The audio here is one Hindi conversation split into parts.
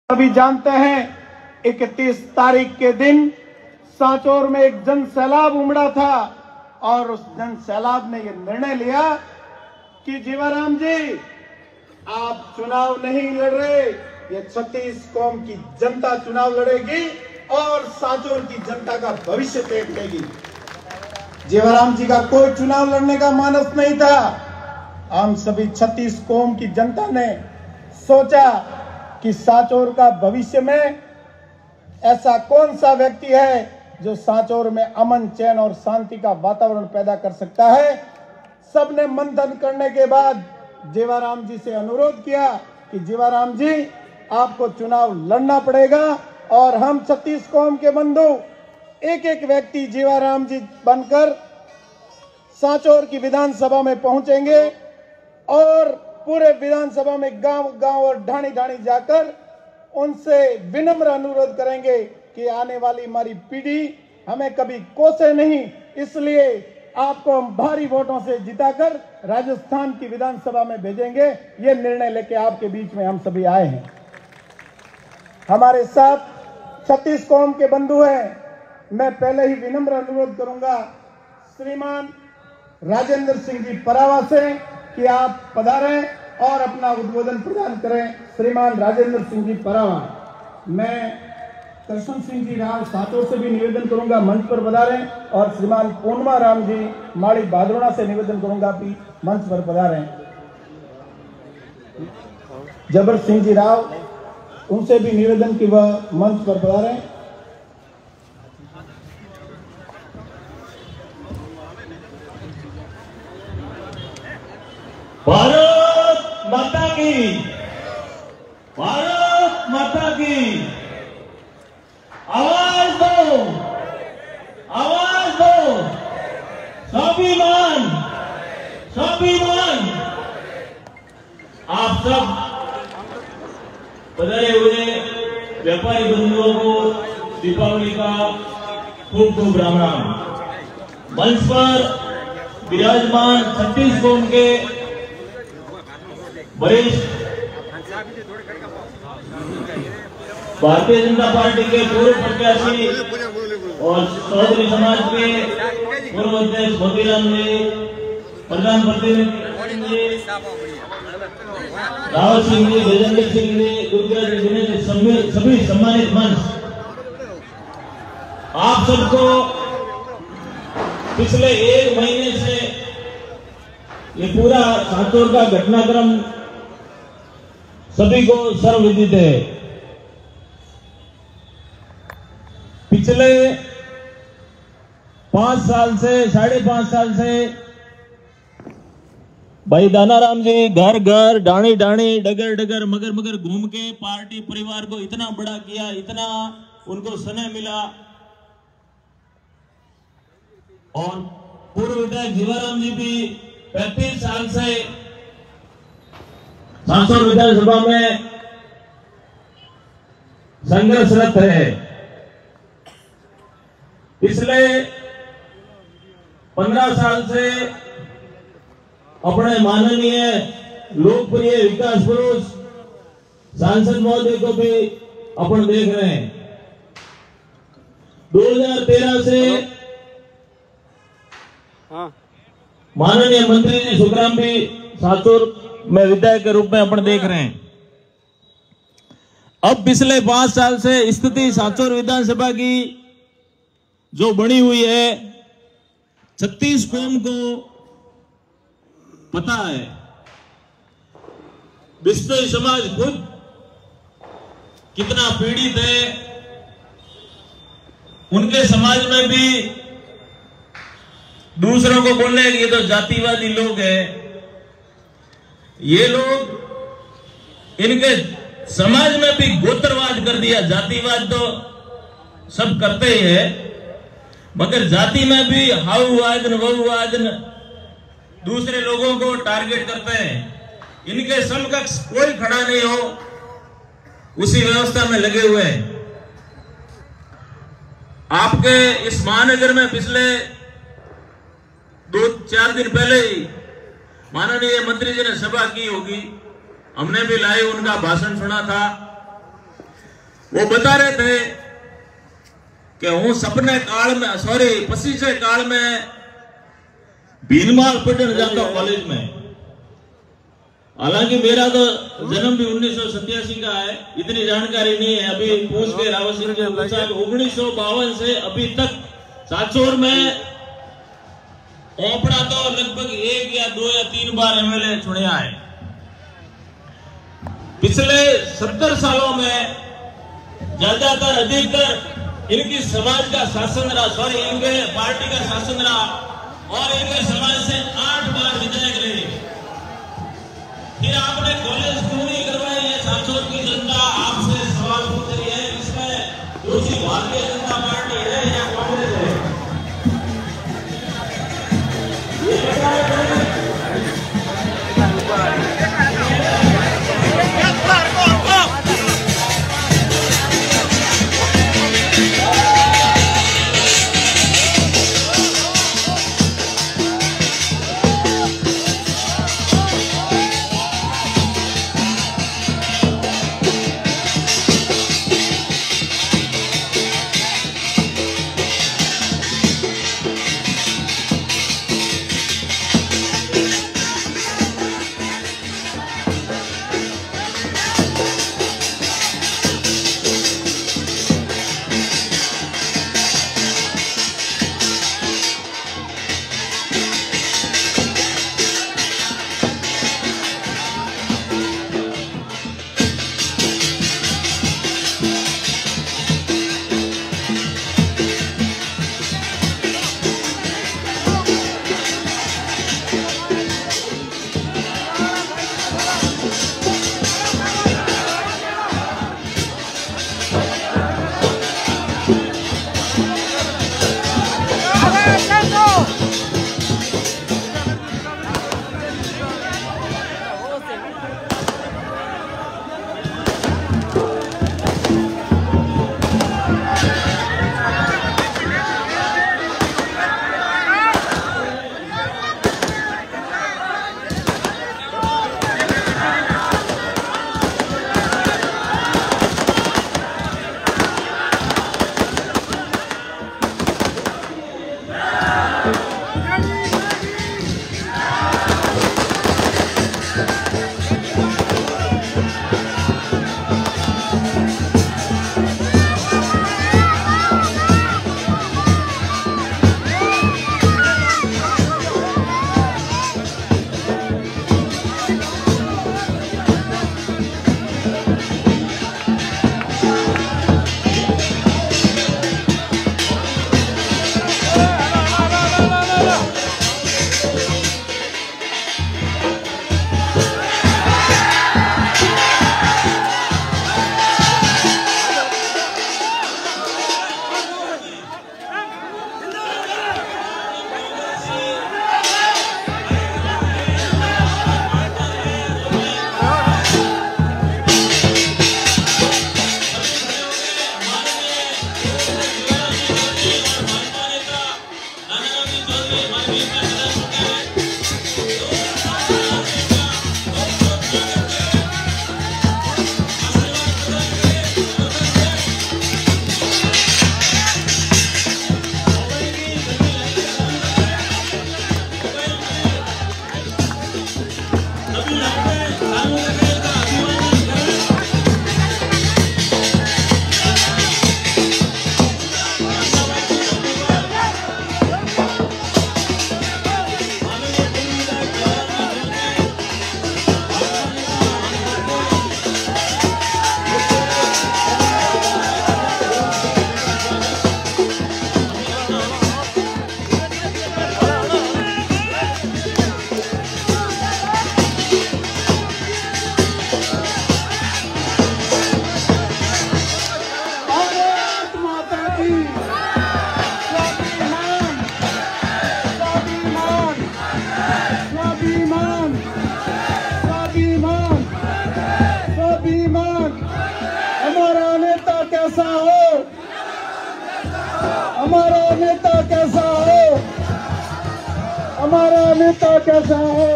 सभी जानते हैं 31 तारीख के दिन सांचौर में एक जन सैलाब उमड़ा था और उस जन सैलाब ने यह निर्णय लिया कि जीवाराम जी आप चुनाव नहीं लड़ रहे, ये 36 कौम की जनता चुनाव लड़ेगी और सांचौर की जनता का भविष्य तय करेगी। जीवाराम जी का कोई चुनाव लड़ने का मानस नहीं था। हम सभी 36 कौम की जनता ने सोचा कि सांचौर का भविष्य में ऐसा कौन सा व्यक्ति है जो सांचौर में अमन, चैन और शांति का वातावरण पैदा कर सकता है। सबने मंथन करने के बाद जीवाराम जी से अनुरोध किया कि जीवाराम जी आपको चुनाव लड़ना पड़ेगा और हम 36 कौम के बंधु एक एक व्यक्ति जीवाराम जी बनकर सांचौर की विधानसभा में पहुंचेंगे और पूरे विधानसभा में गांव गांव और ढाणी ढाणी जाकर उनसे विनम्र अनुरोध करेंगे कि आने वाली हमारी पीढ़ी हमें कभी कोसे नहीं, इसलिए आपको हम भारी वोटों से जिताकर राजस्थान की विधानसभा में भेजेंगे। ये निर्णय लेके आपके बीच में हम सभी आए हैं। हमारे साथ 36 कौम के बंधु हैं। मैं पहले ही विनम्र अनुरोध करूंगा श्रीमान राजेंद्र सिंह जी परावा से कि आप पधारें और अपना उद्बोधन प्रदान करें। श्रीमान राजेंद्र सिंह जी परावा। मैं कृष्ण सिंह जी राव सांचौर से भी निवेदन करूंगा मंच पर पधारें और श्रीमान पूर्णिमा राम जी माड़ी भादरोड़ा से निवेदन करूंगा कि मंच पर पधारें। जबर सिंह जी राव उनसे भी निवेदन कि वह मंच पर पधारें। भारत माता की, भारत माता की आवाज दो, आवाज दो। स्वाभिमान, स्वाभिमान। आप सब पधारे हुए व्यापारी बंधुओं को दीपावली का खूब खूब राम राम। मंच पर विराजमान 36 कौम के वरिष्ठ भारतीय जनता पार्टी के पूर्व प्रत्याशी और चौधरी समाज के पूर्व अध्यक्ष मोतीराम जी, प्रधान प्रतिनिधि रावत सिंह जी, गजेंद्र सिंह जी, दुर्गा जी, सभी सम्मानित मंच, आप सबको पिछले 1 महीने से ये पूरा सांचौर का घटनाक्रम सभी को सर्वविदित है। पिछले 5 साल से, 5.5 साल से भाई दानाराम जी घर घर, डाणी डाणी, डगर डगर, मगर मगर घूम के पार्टी परिवार को इतना बड़ा किया, इतना उनको स्नेह मिला। और पूर्व विधायक जीवाराम जी भी 35 साल से सांचौर विधानसभा में संघर्षरत है। पिछले 15 साल से अपने माननीय लोकप्रिय विकास पुरुष सांसद महोदय को भी अपन देख रहे हैं। 2013 से माननीय मंत्री जी सुखराम भी सांचौर में विधायक के रूप में अपन देख रहे हैं। अब पिछले 5 साल से स्थिति सांचौर विधानसभा की जो बनी हुई है, 36 कौम को पता है। बिश्नोई समाज खुद कितना पीड़ित है। उनके समाज में भी दूसरों को बोलने ये तो जातिवादी लोग हैं, ये लोग इनके समाज में भी गोत्रवाद कर दिया। जातिवाद तो सब करते ही है, मगर जाति में भी हाउवाद वहुवाद दूसरे लोगों को टारगेट करते हैं। इनके समकक्ष कोई खड़ा नहीं हो, उसी व्यवस्था में लगे हुए हैं। आपके इस महानगर में पिछले 2-4 दिन पहले ही माननीय मंत्री जी ने सभा की होगी, हमने भी लाइव उनका भाषण सुना था। वो बता रहे थे कि हूँ सपने काल में पसीजे काल में भीनमाल पढ़ने जाता हूँ कॉलेज में। हालांकि मेरा तो जन्म भी 1987 का है, इतनी जानकारी नहीं है। अभी पूछ के रावत सिंह ने पूछा 1952 से अभी तक सांचौर में ओपड़ा तो लगभग 1 या 2 या 3 बार एमएलए चुनिया है। पिछले 70 सालों में ज्यादातर अधिकतर इनकी समाज का शासन रहा, इनके पार्टी का शासन रहा और इनके समाज से 8 बार विधायक रहे। फिर आपने कॉलेज क्यों नहीं करवाई? ये सांचौर की जनता आपसे सवाल पूछ रही है। इसमें दोषी भारतीय जनता पार्टी है या कांग्रेस है? हमारा नेता कैसा है?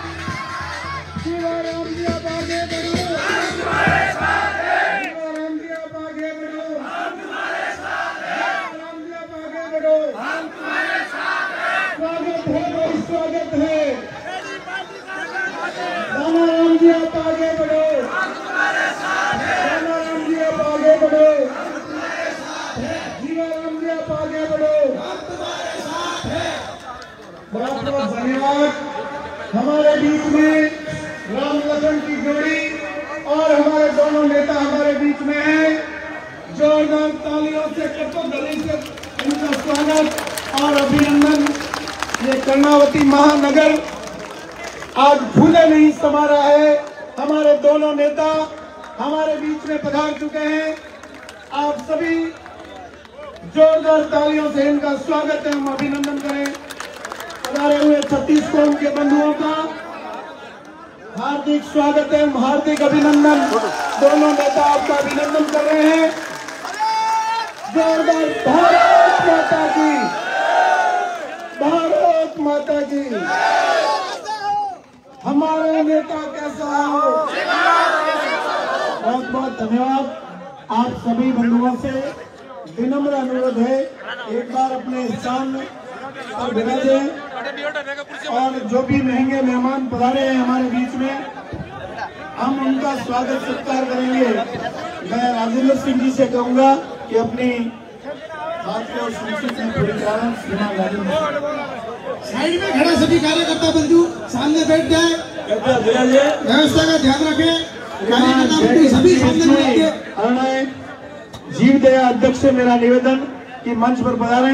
शिवराम जी आबाद बढ़ो, शिवराम जी धन्यवाद। हमारे बीच में राम लखन की जोड़ी और हमारे दोनों नेता हमारे बीच में हैं। जोरदार तालियों से कटोगली से इनका स्वागत और अभिनंदन। ये कर्णावती महानगर आज भूले नहीं समा रहा है। हमारे दोनों नेता हमारे बीच में पधार चुके हैं। आप सभी जोरदार तालियों से इनका स्वागत है, हम अभिनंदन करें। पधारे हुए छत्तीसगढ़ के बंधुओं का हार्दिक स्वागत है, हार्दिक अभिनंदन। दोनों नेता आपका अभिनंदन कर रहे हैं। जोरदार भारत माता की, भारत माता की। हमारे नेता कैसा हो। बहुत बहुत धन्यवाद। आप सभी बंधुओं से विनम्र अनुरोध है, एक बार अपने स्थान पर विराजे और जो भी महंगे मेहमान पधारे हैं हमारे बीच में, हम उनका स्वागत सत्कार करेंगे। मैं राजेंद्र सिंह जी से कहूंगा कि अपनी बात को संक्षिप्त में पूरी करें। श्रीमान राजेंद्र साइड में खड़ा सभी कार्यकर्ता बंधु सामने बैठ जाए, व्यवस्था का ध्यान रखें। सभी सामने बैठ जीव दया अध्यक्ष से मेरा निवेदन कि मंच पर पधारे।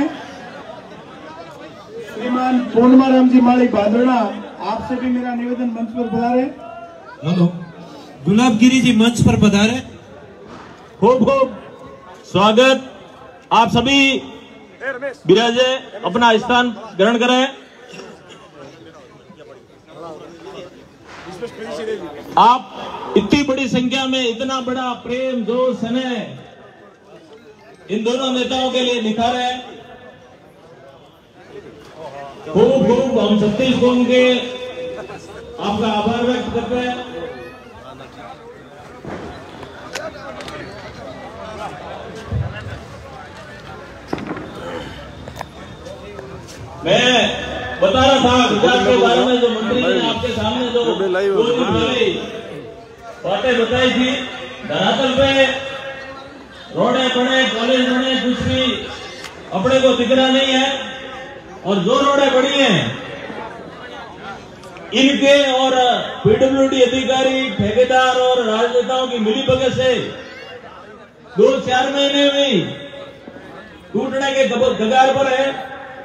श्रीमान पूर्णमाराम जी माली भादरणा, आपसे भी मेरा निवेदन मंच पर पधारे। हेलो, गुलाबगिरी जी मंच पर पधारे। खूब खूब स्वागत। आप सभी विराजे, अपना स्थान ग्रहण करें। आप इतनी बड़ी संख्या में इतना बड़ा प्रेम जोश स्नेह इन दोनों नेताओं के लिए निखारे। खूब खूब हम छत्तीसगढ़ के आपका आभार व्यक्त करते हैं। मैं बता रहा था विकास के बारे में, जो मंत्री ने आपके सामने जो बातें बताई थी, धरातल पे रोडे पड़े, कॉलेज बने, कुछ भी अपने को दिख रहा नहीं है। और जो रोडे पड़ी हैं इनके और पीडब्ल्यूडी अधिकारी, ठेकेदार और राजनेताओं की मिलीभगत से 2-4 महीने में टूटने के कगार पर है।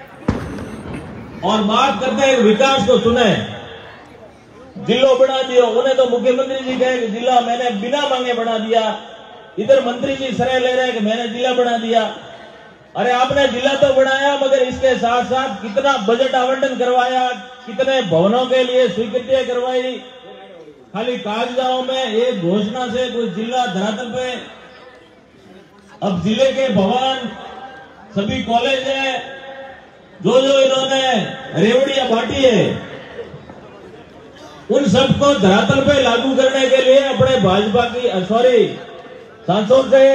और बात करते हैं विकास को सुने, जिला बना दिया। उन्हें तो मुख्यमंत्री जी कहे कि जिला मैंने बिना मांगे बना दिया। इधर मंत्री जी श्रेय ले रहे हैं कि मैंने जिला बना दिया। अरे आपने जिला तो बनाया, मगर इसके साथ साथ कितना बजट आवंटन करवाया, कितने भवनों के लिए स्वीकृति करवाई। खाली कागजातों में एक घोषणा से कोई जिला धरातल पे। अब जिले के भवन, सभी कॉलेज है, जो जो इन्होंने रेवड़ियां बांटी है, उन सबको धरातल पे लागू करने के लिए अपने भाजपा की सांसद से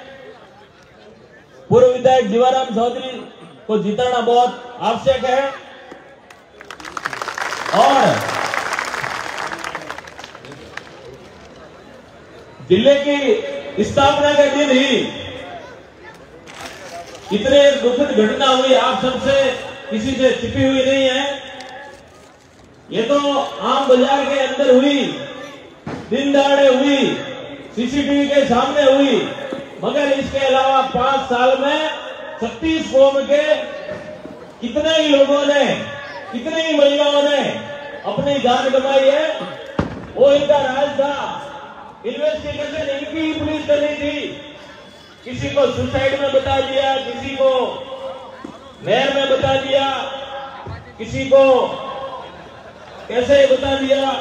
पूर्व विधायक जीवाराम चौधरी को जिताना बहुत आवश्यक है। और जिले की स्थापना के दिन ही इतने दुखद घटना हुई, आप सबसे किसी से छिपी हुई नहीं है। ये तो आम बाजार के अंदर हुई, दिन दहाड़े हुई, सीसीटीवी के सामने हुई। मगर इसके अलावा 5 साल में 36 कौम के कितने ही लोगों ने, कितनी ही महिलाओं ने अपनी जान गंवाई है। वो इनका राज था। इन्वेस्टिगेशन इनकी ही पुलिस कर रही थी। किसी को सुसाइड में बता दिया, किसी को नहर में बता दिया, किसी को कैसे बता दिया।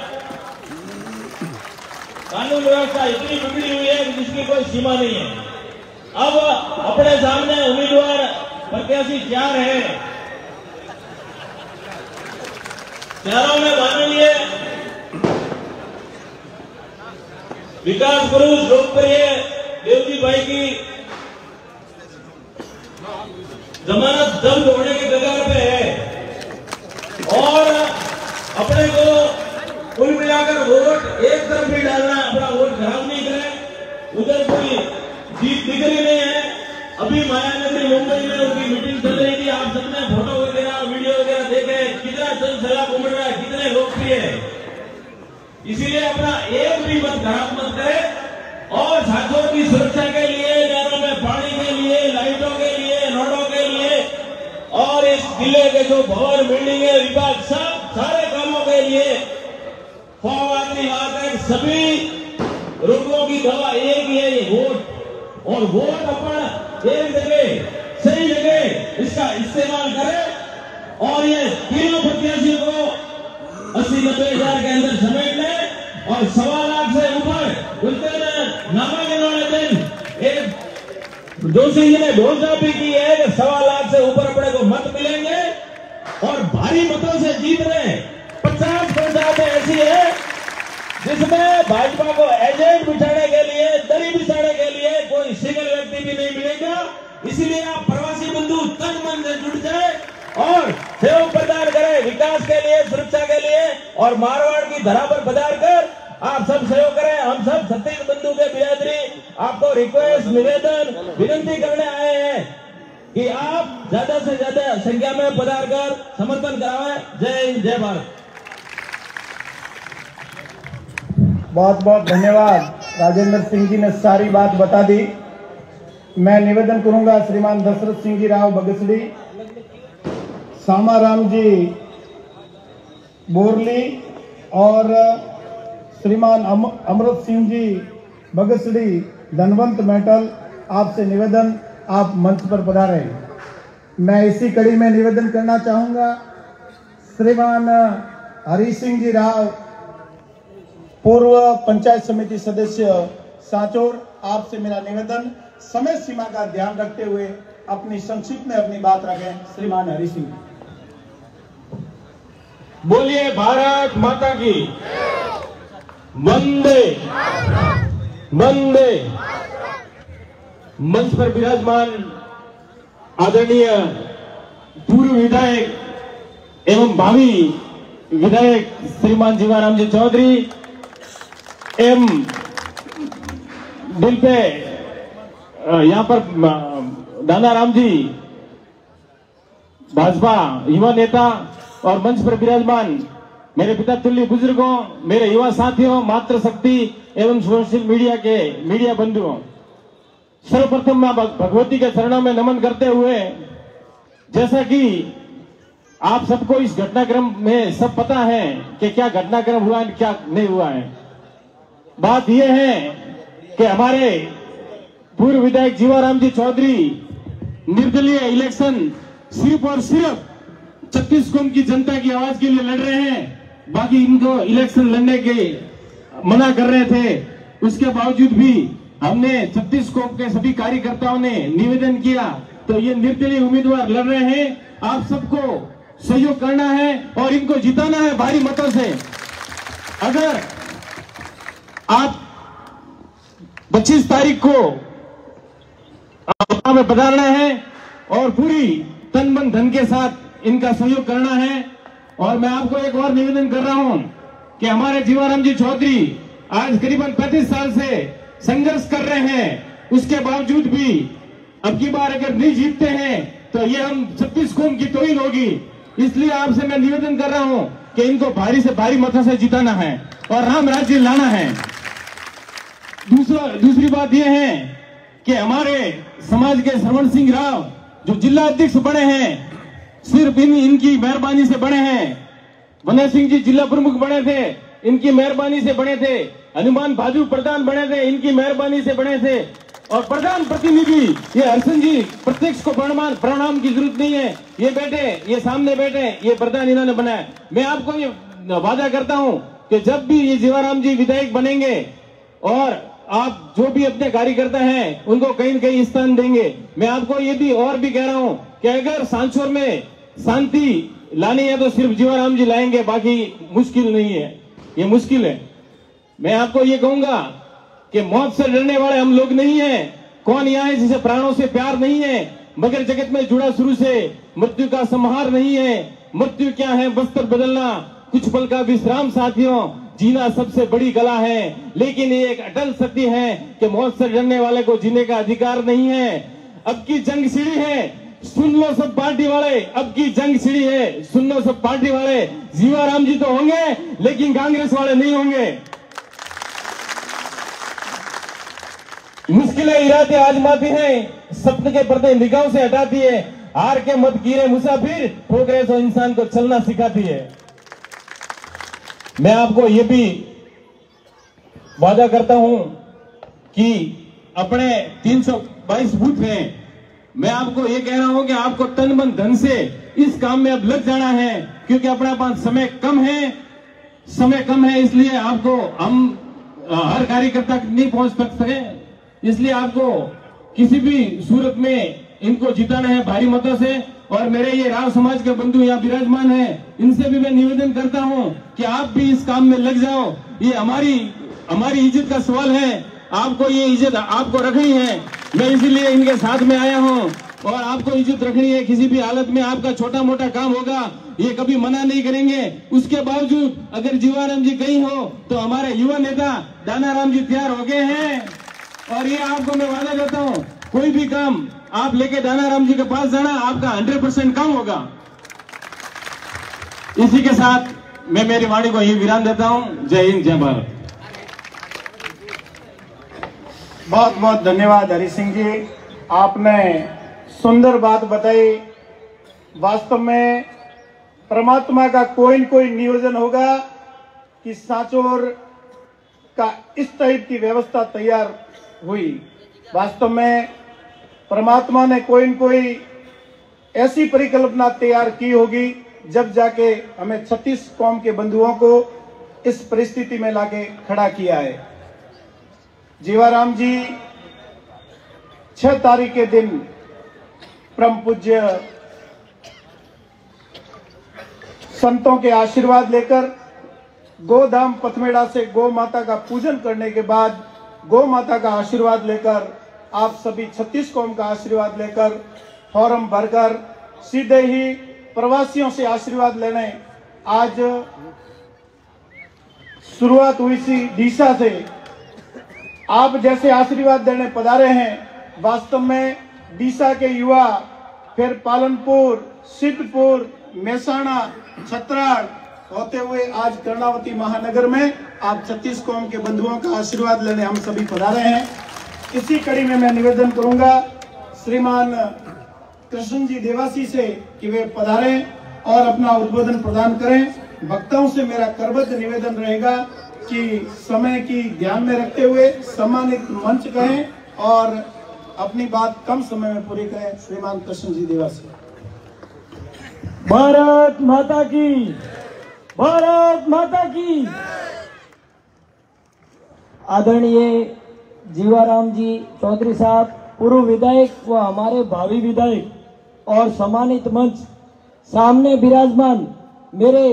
कानून व्यवस्था इतनी बिगड़ी हुई है कि जिसकी कोई सीमा नहीं है। अब अपने सामने उम्मीदवार प्रत्याशी 4 है। चारों में माननीय विकास पुरुष लोकप्रिय देवजी भाई की जमानत जब्त होने के कगार पे है। और अपने को कुल मिलाकर वोट एक तरफ भी डालना, अपना वोट खराब नहीं करे। उधर कोई जीत दिख रही नहीं है। अभी मायानगरी मुंबई में उनकी मीटिंग चल रही थी, आप सबने फोटो वगैरह वीडियो वगैरह देखे। कितना जन सैलाब उमड़ रहा है, कितने लोकप्रिय है। इसीलिए अपना एक भी मत खराब मत करे और छात्रों की सुरक्षा के लिए, नहरों में पानी के लिए, लाइटों के लिए, रोडों के लिए और इस किले के जो भवन बिल्डिंग विभाग सब सारे कामों के लिए आखिरी बात है, सभी रोगों की दवा एक ही है, वोट। और वोट अपन एक जगह सही जगह इसका इस्तेमाल करें और ये तीनों प्रत्याशियों को 80-90 हजार के अंदर समेट लें और 1.25 लाख से ऊपर उस दिन नामांकन वाले दिन एक जोशी जी ने घोषणा भी की है कि 1.25 लाख से ऊपर अपने को मत मिलेंगे और भारी मतों से जीत रहे। 50 पंचायतें ऐसी है जिसमें भाजपा को एजेंट बिठाने के लिए, दरी बिछाने के लिए कोई सिंगल व्यक्ति भी नहीं मिलेगा। इसलिए आप प्रवासी बंधु तन मन से जुट जाए और सहयोग प्रदान करें विकास के लिए, सुरक्षा के लिए और मारवाड़ की धरा पर पधार कर आप सब सहयोग करें। हम सब छत्तीस बंधु के बिरादरी आपको रिक्वेस्ट, निवेदन, विनती करने आए हैं कि आप ज्यादा से ज्यादा संख्या में पधार कर समर्थन कराएं। जय हिंद, जय भारत। बहुत बहुत धन्यवाद। राजेंद्र सिंह जी ने सारी बात बता दी। मैं निवेदन करूंगा श्रीमान दशरथ सिंह जी राव बगसड़ी, सामाराम जी बोरली और श्रीमान अमृत सिंह जी बगसड़ी धनवंत मेटल, आपसे निवेदन आप मंच पर पधारें। मैं इसी कड़ी में निवेदन करना चाहूंगा श्रीमान हरि सिंह जी राव, पूर्व पंचायत समिति सदस्य सांचौर, आपसे मेरा निवेदन समय सीमा का ध्यान रखते हुए अपनी संक्षिप्त में अपनी बात रखें। श्रीमान हरि सिंह। बोलिए भारत माता की। वंदे वंदे। मंच पर विराजमान आदरणीय पूर्व विधायक एवं भावी विधायक श्रीमान जीवाराम जी चौधरी एवं दिल पे यहाँ पर दानाराम जी भाजपा युवा नेता और मंच पर विराजमान मेरे पिता तुल्य बुजुर्गों, मेरे युवा साथियों, मातृशक्ति एवं सोशल मीडिया के मीडिया बंधुओं, सर्वप्रथम मैं भगवती के चरणों में नमन करते हुए, जैसा कि आप सबको इस घटनाक्रम में सब पता है कि क्या घटनाक्रम हुआ है, क्या नहीं हुआ है। बात यह है कि हमारे पूर्व विधायक जीवाराम जी चौधरी निर्दलीय इलेक्शन सिर्फ और सिर्फ छत्तीसगढ़ की जनता की आवाज के लिए लड़ रहे हैं। बाकी इनको इलेक्शन लड़ने के मना कर रहे थे। उसके बावजूद भी हमने छत्तीसगढ़ के सभी कार्यकर्ताओं ने निवेदन किया, तो ये निर्दलीय उम्मीदवार लड़ रहे हैं। आप सबको सहयोग करना है और इनको जिताना है भारी मतों से। अगर आप 25 तारीख को में पधारना है और पूरी तन मन धन के साथ इनका सहयोग करना है। और मैं आपको एक और निवेदन कर रहा हूं कि हमारे जीवाराम जी चौधरी आज करीबन 35 साल से संघर्ष कर रहे हैं। उसके बावजूद भी अब की बार अगर नहीं जीतते हैं तो ये हम छत्तीसगढ़ की तोहिन होगी। इसलिए आपसे मैं निवेदन कर रहा हूं कि इनको भारी से भारी मतों से जिताना है और राम राज्य लाना है। दूसरी बात यह है कि हमारे समाज के श्रवण सिंह राव जो जिला अध्यक्ष बने हैं, सिर्फ इनकी मेहरबानी से बने हैं। वनय सिंह जी जिला प्रमुख बने थे, इनकी मेहरबानी से बने थे। हनुमान भाजू प्रधान बने थे, इनकी मेहरबानी से बने थे। और प्रधान प्रतिनिधि ये हरसन जी, प्रत्यक्ष को प्रणाम की जरूरत नहीं है। ये बैठे, ये सामने बैठे, ये प्रधान इन्होंने बनाया। मैं आपको ये वादा करता हूं कि जब भी ये जीवाराम जी विधायक बनेंगे और आप जो भी अपने कार्यकर्ता हैं उनको कहीं न कहीं स्थान देंगे। मैं आपको ये भी और भी कह रहा हूं कि अगर सांचौर में शांति लानी है तो सिर्फ जीवाराम जी लाएंगे, बाकी मुश्किल नहीं है, ये मुश्किल है। मैं आपको ये कहूंगा कि मौत से डरने वाले हम लोग नहीं हैं। कौन यहाँ है जिसे प्राणों से प्यार नहीं है, मगर जगत में जुड़ा शुरू से मृत्यु का संहार नहीं है। मृत्यु क्या है? बस्तर बदलना, कुछ पल का विश्राम साथियों, जीना सबसे बड़ी कला है। लेकिन ये एक अटल सत्य है कि मौत से डरने वाले को जीने का अधिकार नहीं है। अब की जंग छिड़ी है सुन लो सब पार्टी वाले, अब की जंग छिड़ी है, सुन लो सब पार्टी वाले, जीवाराम जी तो होंगे लेकिन कांग्रेस वाले नहीं होंगे। मुश्किलें इरादे आजमाती हैं, सपने के पर्दे निगाहों से हटाती है, हार के मत गिरे मुसाफिर, ठोकरे तो इंसान को चलना सिखाती है। मैं आपको ये भी वादा करता हूं कि अपने 322 बूथ हैं, मैं आपको ये कह रहा हूं कि आपको तन मन धन से इस काम में अब लग जाना है, क्योंकि अपने पास समय कम है, इसलिए आपको हम हर कार्यकर्ता तक नहीं पहुंच सकते, इसलिए आपको किसी भी सूरत में इनको जिताना है भारी मतों से। और मेरे ये राव समाज के बंधु यहाँ विराजमान हैं, इनसे भी मैं निवेदन करता हूँ कि आप भी इस काम में लग जाओ। ये हमारी इज्जत का सवाल है, आपको ये इज्जत आपको रखनी है, मैं इसीलिए इनके साथ में आया हूँ और आपको इज्जत रखनी है। किसी भी हालत में आपका छोटा मोटा काम होगा ये कभी मना नहीं करेंगे। उसके बावजूद अगर जीवाराम जी कहीं हो तो हमारे युवा नेता दानाराम जी तैयार हो गए हैं, और ये आपको मैं वादा करता हूँ कोई भी काम आप लेके दानाराम जी के पास जाना, आपका 100% काम होगा। इसी के साथ मैं मेरी वाणी को यही विराम देता हूँ। जय हिंद, जय भारत। बहुत बहुत धन्यवाद हरि सिंह जी, आपने सुंदर बात बताई। वास्तव में परमात्मा का कोई न कोई नियोजन होगा कि सांचौर का इस टाइप की व्यवस्था तैयार हुई। वास्तव में परमात्मा ने कोई न कोई ऐसी परिकल्पना तैयार की होगी जब जाके हमें 36 कौम के बंधुओं को इस परिस्थिति में लाके खड़ा किया है। जीवाराम जी 6 तारीख के दिन परम पूज्य संतों के आशीर्वाद लेकर गोधाम पथमेड़ा से गौ माता का पूजन करने के बाद गौ माता का आशीर्वाद लेकर आप सभी 36 कौम का आशीर्वाद लेकर फॉर्म भरकर सीधे ही प्रवासियों से आशीर्वाद लेने आज शुरुआत हुई सी डीसा से। आप जैसे आशीर्वाद देने पधारे हैं। वास्तव में डीसा के युवा फिर पालनपुर, सिद्धपुर, मेहसाणा, छत्राड़ होते हुए आज कर्णावती महानगर में आप 36 कौम के बंधुओं का आशीर्वाद लेने हम सभी पधारे हैं। इसी कड़ी में मैं निवेदन करूंगा श्रीमान कृष्ण जी देवासी से कि वे पधारें और अपना उद्बोधन प्रदान करें। वक्ताओं से मेरा करबद्ध निवेदन रहेगा कि समय की ध्यान में रखते हुए सम्मानित मंच कहें और अपनी बात कम समय में पूरी करें। श्रीमान कृष्ण जी देवासी। भारत माता की, भारत माता की। आदरणीय जीवाराम जी चौधरी साहब, पूर्व विधायक व हमारे भावी विधायक और सम्मानित मंच, सामने विराजमान मेरे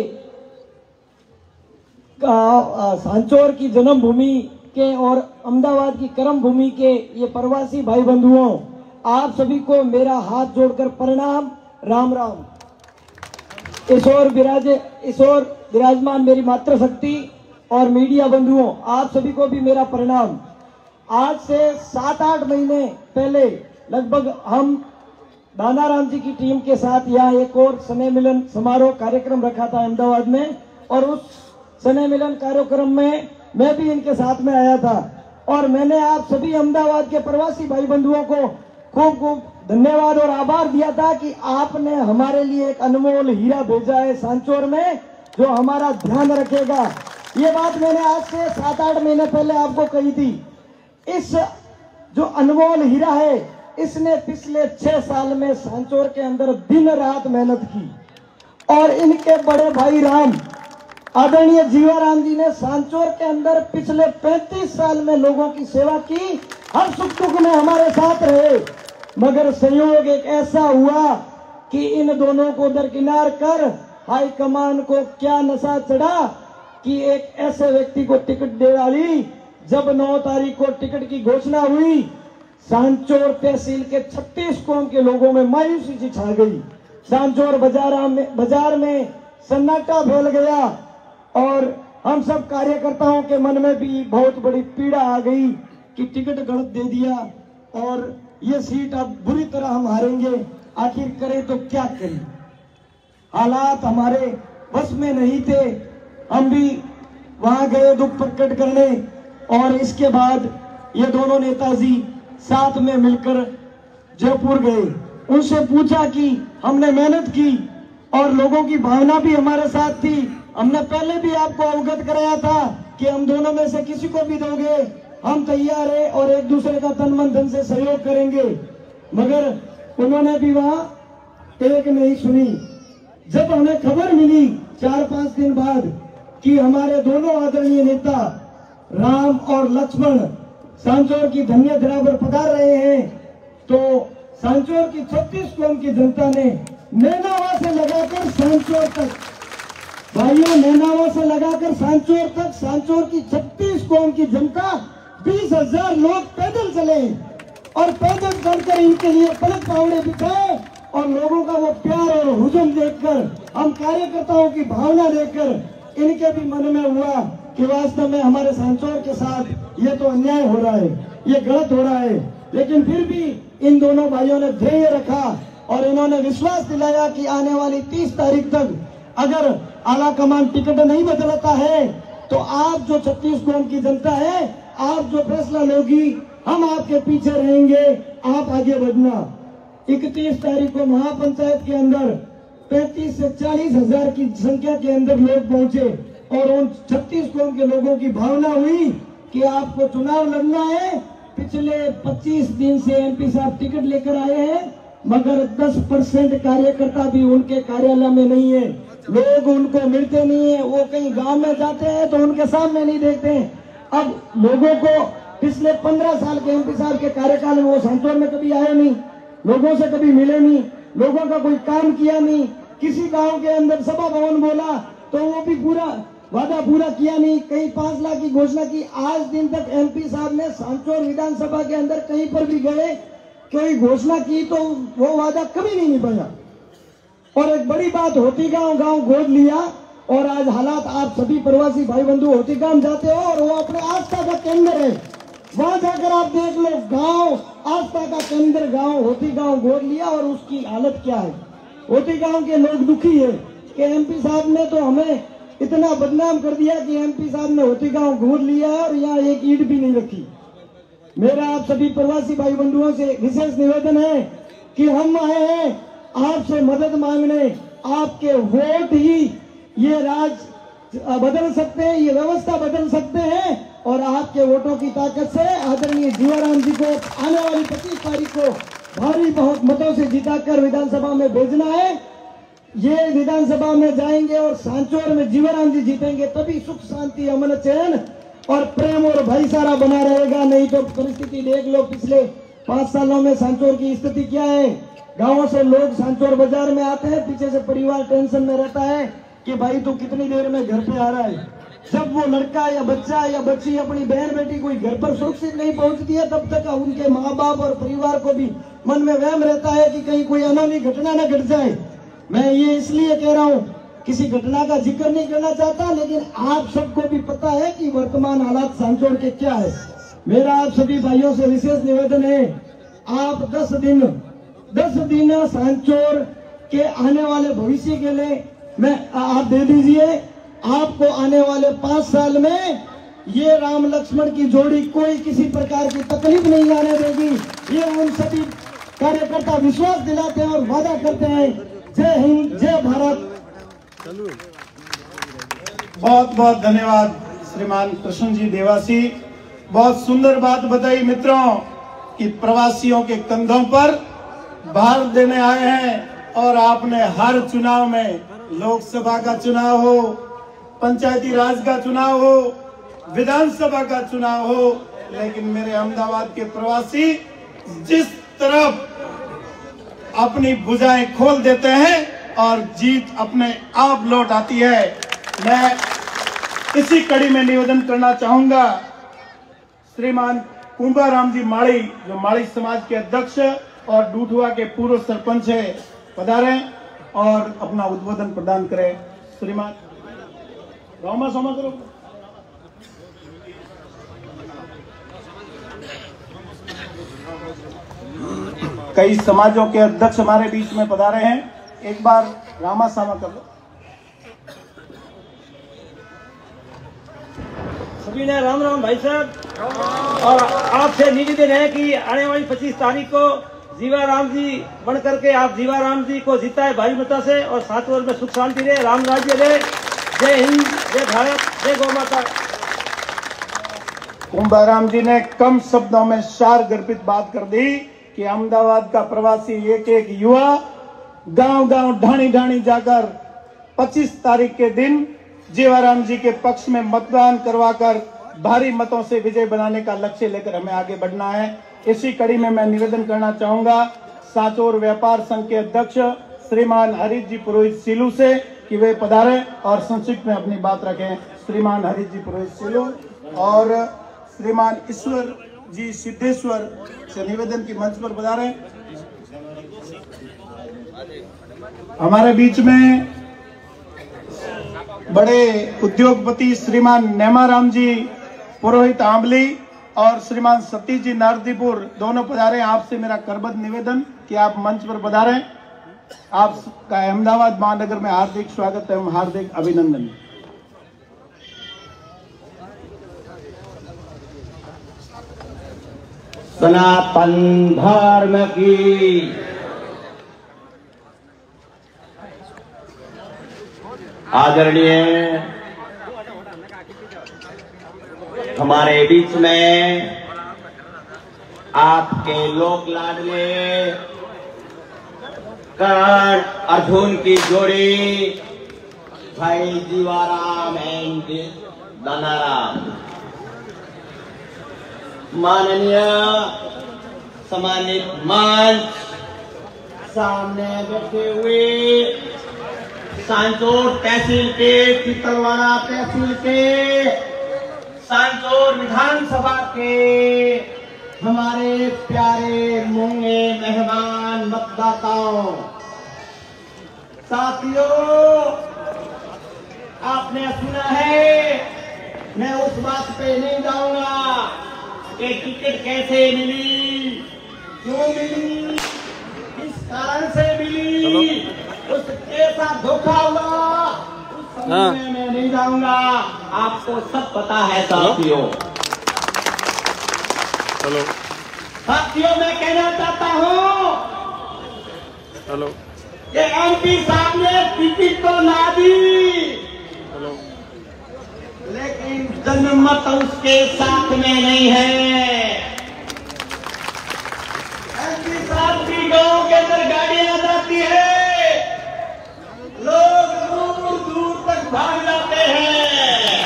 सांचौर की जन्मभूमि के और अहमदाबाद की कर्म भूमि के ये प्रवासी भाई बंधुओं, आप सभी को मेरा हाथ जोड़कर प्रणाम, राम राम। इस ओर विराजमान मेरी मातृशक्ति और मीडिया बंधुओं, आप सभी को भी मेरा प्रणाम। आज से 7-8 महीने पहले लगभग हम दानाराम जी की टीम के साथ यहाँ एक और स्नेह मिलन समारोह कार्यक्रम रखा था अहमदाबाद में, और उस स्नेह मिलन कार्यक्रम में मैं भी इनके साथ में आया था और मैंने आप सभी अहमदाबाद के प्रवासी भाई बंधुओं को खूब खूब धन्यवाद और आभार दिया था कि आपने हमारे लिए एक अनमोल हीरा भेजा है सांचौर में जो हमारा ध्यान रखेगा। ये बात मैंने आज से 7-8 महीने पहले आपको कही थी। इस जो अनमोल हीरा है, इसने पिछले 6 साल में सांचौर के अंदर दिन रात मेहनत की और इनके बड़े भाई राम आदरणीय जीवाराम जी ने सांचौर के अंदर पिछले 35 साल में लोगों की सेवा की, हर सुख दुख में हमारे साथ रहे। मगर संयोग एक ऐसा हुआ कि इन दोनों को दरकिनार कर हाई कमान को क्या नशा चढ़ा कि एक ऐसे व्यक्ति को टिकट दे डाली। जब 9 तारीख को टिकट की घोषणा हुई, सांचौर तहसील के 36 कौम के लोगों में मायूसी सी छा गई। सांचौर बाजार में सन्नाटा फैल गया और हम सब कार्यकर्ताओं के मन में भी बहुत बड़ी पीड़ा आ गई कि टिकट गलत दे दिया और ये सीट अब बुरी तरह हम हारेंगे। आखिर करें तो क्या करें। हालात हमारे बस में नहीं थे, हम भी वहां गए दुख प्रकट करने, और इसके बाद ये दोनों नेताजी साथ में मिलकर जयपुर गए। उनसे पूछा कि हमने मेहनत की और लोगों की भावना भी हमारे साथ थी, हमने पहले भी आपको अवगत कराया था कि हम दोनों में से किसी को भी दोगे हम तैयार है और एक दूसरे का तन मन धन से सहयोग करेंगे, मगर उन्होंने भी वहां एक नहीं सुनी। जब हमें खबर मिली 4-5 दिन बाद कि हमारे दोनों आदरणीय नेता राम और लक्ष्मण सांचौर की धन्य धरा पर पधार रहे हैं, तो सांचौर की 36 कौम की जनता ने नैनावा से लगाकर सांचौर तक, भाइयों नैनावा से लगाकर सांचौर तक, सांचौर की 36 कौम की जनता 20,000 लोग पैदल चले और पैदल चलकर इनके लिए पलक पावड़े बिछाए, और लोगों का वो प्यार और हुजूम देखकर, हम कार्यकर्ताओं की भावना देखकर इनके भी मन में हुआ कि वास्तव में हमारे सांचौर के साथ ये तो अन्याय हो रहा है, ये गलत हो रहा है। लेकिन फिर भी इन दोनों भाइयों ने धैर्य रखा और इन्होंने विश्वास दिलाया कि आने वाली 30 तारीख तक अगर आला कमान टिकट नहीं बदलता है तो आप जो 36 कौम की जनता है, आप जो फैसला लोगी, हम आपके पीछे रहेंगे, आप आगे बढ़ना। 31 तारीख को महापंचायत के अंदर 35 से 40 हजार की संख्या के अंदर लोग पहुंचे और उन 36 कौम के लोगों की भावना हुई कि आपको चुनाव लड़ना है। पिछले 25 दिन से एमपी साहब टिकट लेकर आए हैं, मगर 10% कार्यकर्ता भी उनके कार्यालय में नहीं है, लोग उनको मिलते नहीं है, वो कहीं गांव में जाते हैं तो उनके सामने नहीं देखते हैं। अब लोगों को पिछले 15 साल के एमपी साहब के कार्यकाल में वो सांचौर में कभी आए नहीं, लोगों से कभी मिले नहीं, लोगों का कोई काम किया नहीं, किसी गांव के अंदर सभा भवन बोला तो वो भी पूरा वादा पूरा किया नहीं, कहीं 5 लाख की घोषणा की। आज दिन तक एमपी साहब ने सांचौर विधानसभा के अंदर कहीं पर भी गए, कोई घोषणा की तो वो वादा कभी नहीं निभाया। और एक बड़ी बात, होती गांव गोद लिया, और आज हालात आप सभी प्रवासी भाई बंधु होती गांव जाते हो और वो अपने आस्था का केंद्र है, वहां जाकर आप देख लो गांव आस्था का केंद्र गांव होती गांव गोद लिया, और उसकी हालत क्या है। होती गांव के लोग दुखी है कि एमपी साहब ने तो हमें इतना बदनाम कर दिया कि एमपी साहब ने होती गांव गोद लिया और यहाँ एक ईंट भी नहीं रखी। मेरा आप सभी प्रवासी भाई बंधुओं से विशेष निवेदन है कि हम आए हैं आपसे मदद मांगने, आपके वोट ही ये राज बदल सकते हैं, ये व्यवस्था बदल सकते हैं, और आपके वोटों की ताकत से आदरणीय जीवाराम जी को आने वाली 25 तारीख को भारी बहुत मतों से जिताकर विधानसभा में भेजना है। ये विधानसभा में जाएंगे और सांचौर में जीवाराम जी जीतेंगे, तभी सुख शांति अमन चैन और प्रेम और भाईचारा बना रहेगा। नहीं तो परिस्थिति देख लो, पिछले 5 सालों में सांचौर की स्थिति क्या है। गांवों से लोग सांचौर बाजार में आते हैं, पीछे से परिवार टेंशन में रहता है कि भाई तू कितनी देर में घर पे आ रहा है। जब वो लड़का या बच्चा या बच्ची, अपनी बहन बेटी कोई घर पर सुरक्षित नहीं पहुंचती है, तब तक उनके माँ बाप और परिवार को भी मन में वहम रहता है कि कहीं कोई अनहोनी घटना न घट जाए। मैं ये इसलिए कह रहा हूँ, किसी घटना का जिक्र नहीं करना चाहता, लेकिन आप सबको भी पता है कि वर्तमान हालात सांचौर के क्या है। मेरा आप सभी भाइयों से विशेष निवेदन है, आप 10 दिन सांचौर के आने वाले भविष्य के लिए मैं आप दे दीजिए। आपको आने वाले 5 साल में ये राम लक्ष्मण की जोड़ी कोई किसी प्रकार की तकलीफ नहीं आने देगी, ये उन सभी कार्यकर्ता विश्वास दिलाते हैं और वादा करते हैं। जय हिंद, जय भारत। बहुत बहुत धन्यवाद श्रीमान कृष्ण जी देवासी। बहुत सुंदर बात बताई मित्रों कि प्रवासियों के कंधों पर भार देने आए हैं, और आपने हर चुनाव में, लोकसभा का चुनाव हो, पंचायती राज का चुनाव हो, विधानसभा का चुनाव हो, लेकिन मेरे अहमदाबाद के प्रवासी जिस तरफ अपनी भुजाएं खोल देते हैं और जीत अपने आप लौट आती है। मैं इसी कड़ी में निवेदन करना चाहूंगा, श्रीमान कुंभाराम जी माड़ी, जो माड़ी समाज के अध्यक्ष और डूठुआ के पूर्व सरपंच है, पधारें और अपना उद्बोधन प्रदान करें। श्रीमान रामा सोमा करो। कई समाजों के अध्यक्ष हमारे बीच में पधारे हैं। एक बार रामा सामा कर लो। सभी ने राम राम भाई साहब। और आपसे निवेदन है कि आने वाली 25 तारीख को जीवाराम जी बन करके आप जीवाराम जी को जिताए भारी मता से, और 7 वर्ष में सुख शांति रहे, राम राज्य रहे। जय हिंद, जय भारत, जय गौ माता। कुंभाराम जी ने कम शब्दों में शार गर्भित बात कर दी कि अहमदाबाद का प्रवासी एक एक युवा गांव-गांव, ढाणी-ढाणी जाकर 25 तारीख के दिन जीवाराम जी के पक्ष में मतदान करवाकर भारी मतों से विजय बनाने का लक्ष्य लेकर हमें आगे बढ़ना है। इसी कड़ी में मैं निवेदन करना चाहूंगा सांचौर व्यापार संघ के अध्यक्ष श्रीमान हरीश जी पुरोहित सीलू से कि वे पधारें और संक्षिप्त में अपनी बात रखें। श्रीमान हरीश जी पुरोहित सीलू और श्रीमान ईश्वर जी सिद्धेश्वर से निवेदन की मंच पर पधारें। हमारे बीच में बड़े उद्योगपति श्रीमान नेमाराम जी पुरोहित आंबली और श्रीमान सतीश जी नारदीपुर दोनों पधारे। आपसे मेरा करबद्ध निवेदन कि आप मंच पर पधारें। आपका अहमदाबाद महानगर में हार्दिक स्वागत एवं हार्दिक अभिनंदन। सनातन धर्म की आदरणीय हमारे बीच में आपके लोक लाडले कर्ण अर्जुन की जोड़ी भाई जीवाराम एंड दानाराम, माननीय सम्मानित मंच, सामने बैठे हुए सांचौर तहसील के, चितलवाड़ा तहसील के, सांचौर विधानसभा के हमारे प्यारे मूंगे मेहमान मतदाताओं, साथियों, आपने सुना है, मैं उस बात पे नहीं जाऊंगा कि टिकट कैसे मिली, क्यों मिली, किस कारण से मिली, उस कैसा धोखा हुआ, उस समय में नहीं जाऊंगा। आपको सब पता है साथियों। हेलो साथियों, मैं कहना चाहता हूँ हेलो कि एमपी साहब ने टिकट तो ला दी, हेलो लेकिन जनमत उसके साथ में नहीं है। एमपी साहब की गांव के अंदर गाड़ियां जाती है, लोग दूर दूर तक भाग जाते हैं,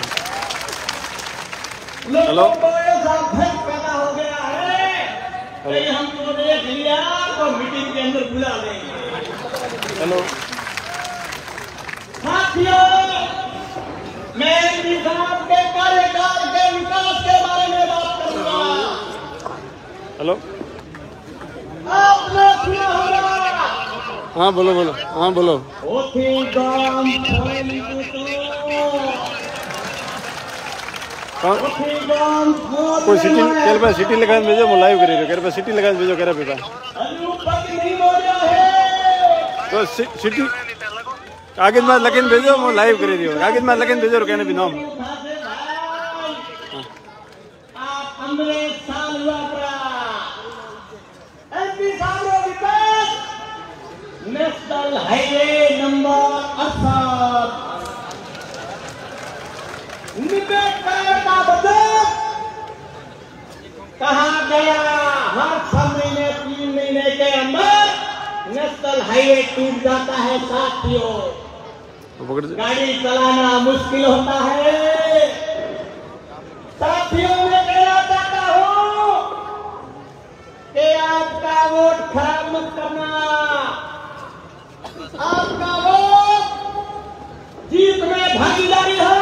लोगों को ऐसा भय पैदा हो गया है कि हमको देख लिया तो मीटिंग के अंदर बुला लेंगे। हेलो साथियों, मैं एमपी साहब के कार्यकाल के विकास के बारे में बात करूंगा। हेलो आपने सुना होगा, हाँ बोलो बोलो, हाँ बोलो। कोई सिटी केर पे सिटी लगा भेजो, मैं लाइव करी केर पे सिटी लगा भेजो केरे पे तो सिटी आगे में लगिन भेजो, मैं लाइव करी दियो, आगे में लगिन भेजो कहने भी नाम 15 साल हुआ एमपी साहब विकास नेशनल हाईवे नंबर 68 का बजट कहा गया। हर 6 महीने 3 महीने के अंदर नेशनल हाईवे टूट जाता है साथियों, गाड़ी चलाना मुश्किल होता है। साथियों, मैं कहना चाहता हूं कि आपका वोट खराब मत करना, आपका वोट जीत में भागीदारी हो,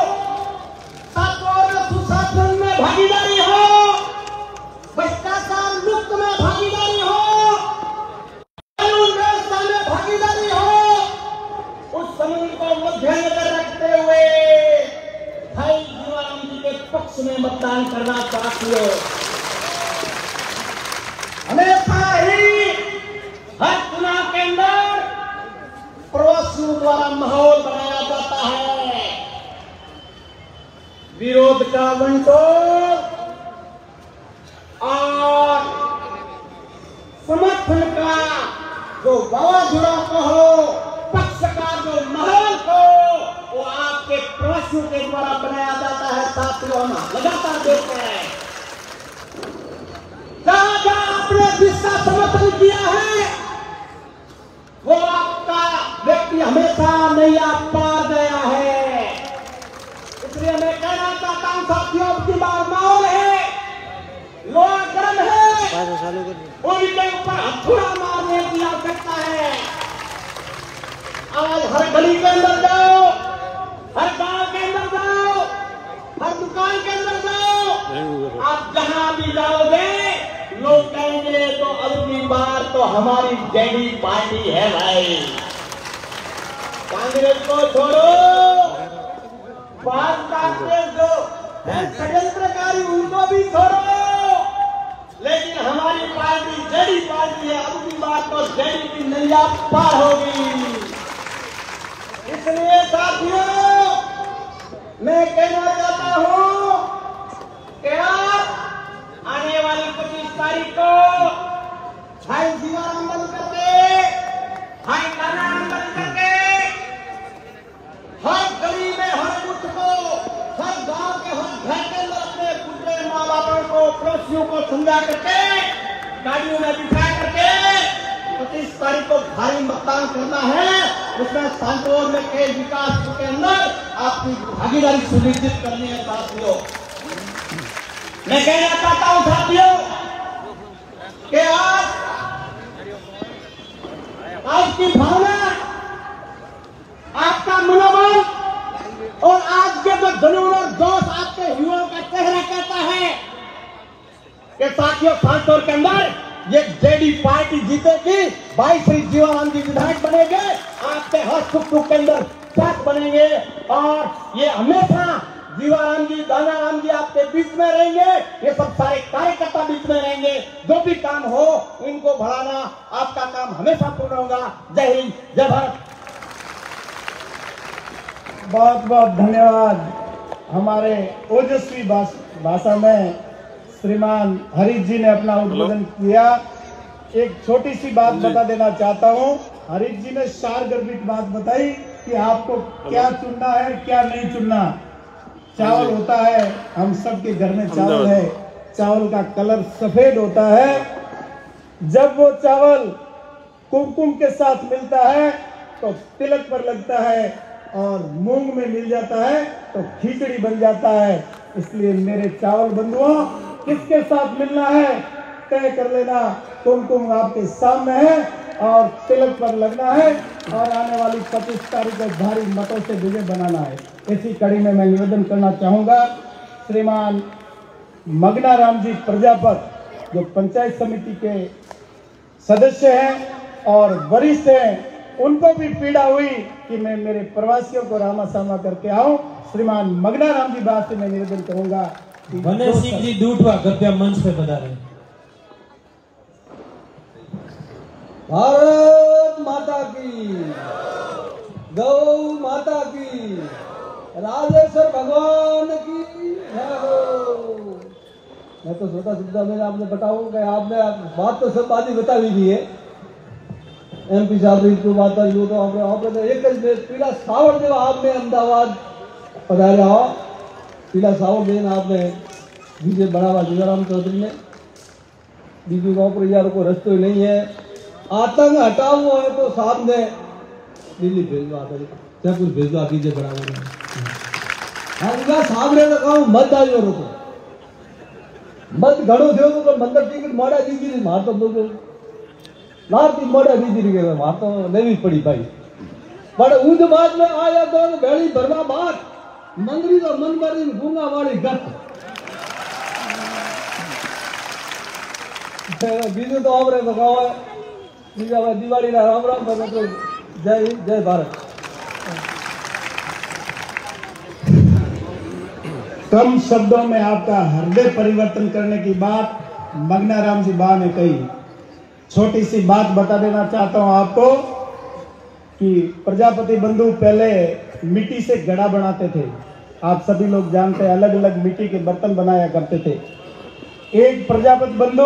सुशासन में भागीदारी हो, भ्रष्टाचार मुक्त में भागीदारी हो, कानून व्यवस्था में भागीदारी हो, उस संबंध को मद्देनजर रखते हुए भाई जीवाराम जी के पक्ष में मतदान करना चाहती हो। हमेशा ही द्वारा माहौल बनाया जाता है। विरोध का वंटोल और समर्थन का जो वावाझोड़ा को हो, पक्ष का जो माहौल हो, वो आपके प्रवासियों के द्वारा बनाया जाता है। साथियों, हम लगातार देखते हैं जहां जहां आपने जिसका समर्थन किया है वो आपका व्यक्ति हमेशा नैया पार गया है। इसलिए मैं कहना चाहता हूं साथियों, की बार माहौल है, लोहा गर्म है, उनके ऊपर हथौड़ा मारने की आवश्यकता है। आज हर गली के अंदर जाओ, हर गांव के अंदर जाओ, हर दुकान के अंदर जाओ, आप जहां भी जाओगे लोग कहेंगे तो अगली बार तो हमारी जेडी पार्टी है भाई। कांग्रेस को छोड़ो, कांग्रेस जो षड्यंत्रकारी उनको भी छोड़ो, लेकिन हमारी पार्टी जेडी पार्टी है। अगली बार तो जेडी की नैया पार होगी। इसलिए साथियों, मैं कहना चाहता हूं कि आप आने वाली 25 तारीख को हाई जीवाराम बंद करके, हाई कानाराम बंद करके, हर गली में, हर बुथ को, हर गांव के हर घर के अंदर अपने पुत्र माँ बापों को, पड़ोसियों को समझा करके, गाड़ियों में बिठा करके 25 तारीख को भारी मतदान करना है। उसमें सांचौर में के विकास के अंदर आपकी भागीदारी सुनिश्चित करनी है। साथियों, मैं कहना चाहता हूं साथियों कि आपकी भावना, आपका मनोबल और आज के जो जुनून और जोश आपके युवाओं का चेहरा कहता है कि साथियों, सांचौर के अंदर ये जेडी पार्टी जीतेगी। भाई श्री जीवाराम जी विधायक बनेंगे, आपके हर सुख दुख के अंदर साथ बनेंगे और ये हमेशा जीवाराम जी, दानाराम जी आपके बीच में रहेंगे। ये सब सारे कार्यकर्ता बीच में रहेंगे। जो भी काम हो इनको बढ़ाना आपका काम हमेशा पूर्ण होगा। जय हिंद, जय भारत। बहुत बहुत धन्यवाद। हमारे ओजस्वी भाषा में श्रीमान हरीश जी ने अपना उद्बोधन किया। एक छोटी सी बात बता देना चाहता हूँ। हरीश जी ने सारगर्भित बात बताई कि आपको क्या चुनना है, क्या नहीं चुनना। चावल होता है, हम सबके घर में चावल है, चावल का कलर सफेद होता है। जब वो चावल कुमकुम के साथ मिलता है तो तिलक पर लगता है और मूंग में मिल जाता है तो खिचड़ी बन जाता है। इसलिए मेरे चावल बंधुओं, किसके साथ मिलना है तय कर लेना। कुमकुम आपके सामने है और तिलक पर लगना है और आने वाली 25 तारीख को भारी मतों से विजय बनाना है। इसी कड़ी में मैं निवेदन करना चाहूंगा, श्रीमान मगना राम जी प्रजापत जो पंचायत समिति के सदस्य हैं और वरिष्ठ हैं, उनको भी पीड़ा हुई कि मैं मेरे प्रवासियों को रामासामा करके आऊं। श्रीमान मगना राम जी बात से मैं निवेदन करूंगा। गणेश सिंह जी दूटवा कृपया मंच पे पधारें। भारत माता की, गौ माता की, राजेश्वर भगवान की जय हो। मैं तो छोटा सुविधा मैंने आपने बताऊं कि आपने बात तो सब आदि बता भी दी है। एमपी साहब तो बात जो तो आपने एक पीला सावर जो आपने अहमदाबाद पधारा हो, पीला सावर देना आपने बीजे बढ़ावा जीवाराम चौधरी ने बीजू गाँव पर यार को रस्तो ही नहीं है। आतंक हटाओ है तो साहब ने दिल्ली भेजवा दे, क्या कुछ भेजवा दीजिए बराबर है। साहब ने तो कहा मत आइयो रोको, मत घड़ो थो तो मंदिर टिकट मोड़ा दीजिए मार तो दो लार मोड़ा दीजिए मार तो लेवी पड़ी भाई। पर उद बाद में आया तो भेड़ी भरवा बात मंदिरी तो मन मारी गूंगा वाली गट बीजू तो आप बताओ है। दिवाली ना राम राम भगत, जय हिंद, जय भारत। कम शब्दों में आपका हृदय परिवर्तन करने की बात मगना राम जी बा ने कही। छोटी सी बात बता देना चाहता हूं आपको कि प्रजापति बंधु पहले मिट्टी से घड़ा बनाते थे। आप सभी लोग जानते हैं, अलग अलग मिट्टी के बर्तन बनाया करते थे। एक प्रजापति बंधु,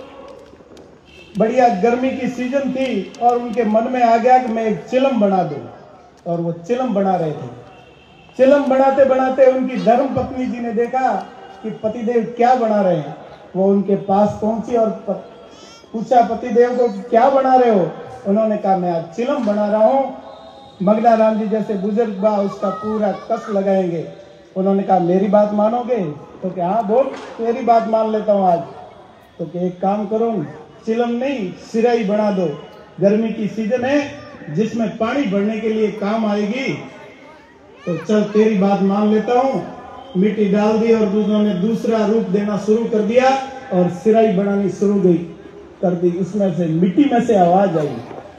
बढ़िया गर्मी की सीजन थी और उनके मन में आ गया कि मैं एक चिलम बना दूं, और वो चिलम बना रहे थे। चिलम बनाते बनाते उनकी धर्म पत्नी जी ने देखा कि पतिदेव क्या बना रहे हैं। वो उनके पास पहुंची और पूछा पतिदेव को क्या बना रहे हो। उन्होंने कहा मैं आज चिलम बना रहा हूं। मगना राम जी जैसे बुजुर्ग बा उसका पूरा कस लगाएंगे। उन्होंने कहा मेरी बात मानोगे? तो क्या हाँ बोल, तेरी बात मान लेता हूं आज। तो क्या एक काम करो, चिलम नहीं सिराई बना दो, गर्मी की सीजन है जिसमें पानी भरने के लिए काम आएगी। तो चल तेरी बात मान लेता हूं। मिट्टी डाल दी और उन्होंने दूसरा रूप देना शुरू कर दिया और सिराई बनानी शुरू कर दी। उसमें से मिट्टी में से आवाज आई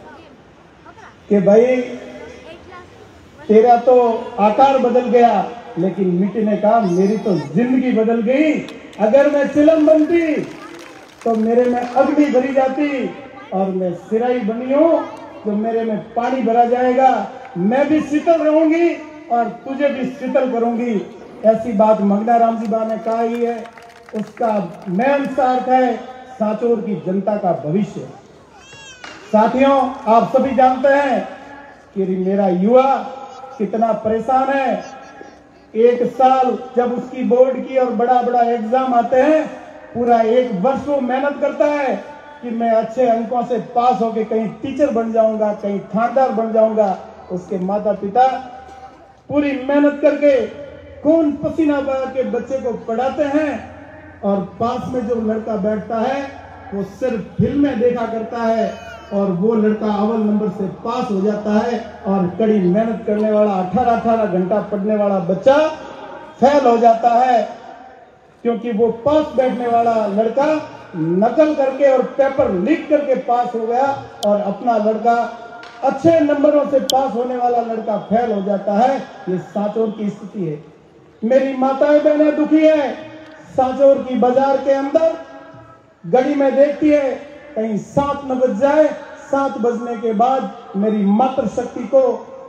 कि भाई तेरा तो आकार बदल गया, लेकिन मिट्टी ने कहा मेरी तो जिंदगी बदल गई। अगर मैं चिलम बनती तो मेरे में अग्नि भरी जाती, और मैं सिराई बनी हूं तो मेरे में पानी भरा जाएगा। मैं भी शीतल रहूंगी और तुझे भी शीतल करूंगी। ऐसी बात मगना राम जी बा ने कहा ही है। उसका मेन अर्थ है सांचौर की जनता का भविष्य। साथियों, आप सभी जानते हैं कि मेरा युवा कितना परेशान है। एक साल जब उसकी बोर्ड की और बड़ा बड़ा एग्जाम आते हैं, पूरा एक वर्ष वो मेहनत करता है कि मैं अच्छे अंकों से पास होकर कहीं टीचर बन जाऊंगा, कहीं थानेदार बन जाऊंगा। उसके माता पिता पूरी मेहनत करके खून पसीना बहा के बच्चे को पढ़ाते हैं, और पास में जो लड़का बैठता है वो सिर्फ फिल्में देखा करता है, और वो लड़का अव्वल नंबर से पास हो जाता है। और कड़ी मेहनत करने वाला 18-18 घंटा पढ़ने वाला बच्चा फेल हो जाता है, क्योंकि वो पास बैठने वाला लड़का नकल करके और पेपर लीक करके पास हो गया, और अपना लड़का अच्छे नंबरों से पास होने वाला लड़का फेल हो जाता है। ये सांचौर की स्थिति है। मेरी माताएं बहनें दुखी है। सांचौर की बाजार के अंदर घड़ी में देखती है कहीं 7 न बज जाए। 7 बजने के बाद मेरी मातृ शक्ति को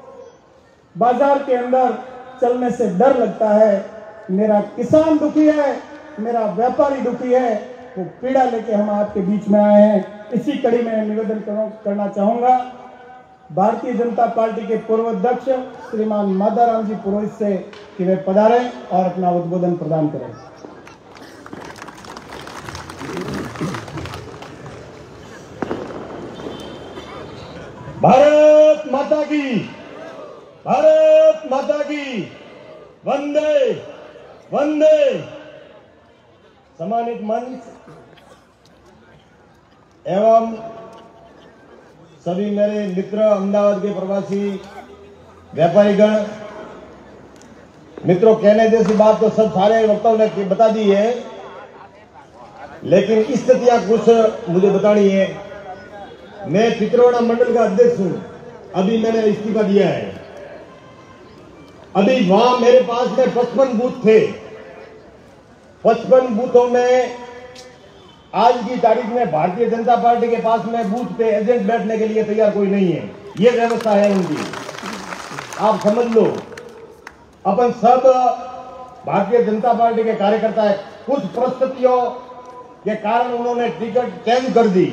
बाजार के अंदर चलने से डर लगता है। मेरा किसान दुखी है, मेरा व्यापारी दुखी है। वो पीड़ा लेके हम आपके बीच में आए हैं। इसी कड़ी में निवेदन करना चाहूंगा भारतीय जनता पार्टी के पूर्व अध्यक्ष श्रीमान माधाराम जी पुरोहित से कि वे पधारें और अपना उद्बोधन प्रदान करें। भारत माता की, भारत माता की, वंदे वंदे। सम्मानित मंच एवं सभी मेरे मित्र, अहमदाबाद के प्रवासी व्यापारीगण, मित्रों, कहने जैसी बात तो सब सारे वक्ताओं ने बता दी है, लेकिन स्थितियां कुछ मुझे बतानी है। मैं पित्रोड़ा मंडल का अध्यक्ष हूं। अभी मैंने इस्तीफा दिया है। अभी वहां मेरे पास में 55 बूथ थे। 55 बूथों में आज की तारीख में भारतीय जनता पार्टी के पास में बूथ पे एजेंट बैठने के लिए तैयार कोई नहीं है। ये व्यवस्था है उनकी, आप समझ लो। अपन सब भारतीय जनता पार्टी के कार्यकर्ता है। कुछ परिस्थितियों के कारण उन्होंने टिकट चेंज कर दी।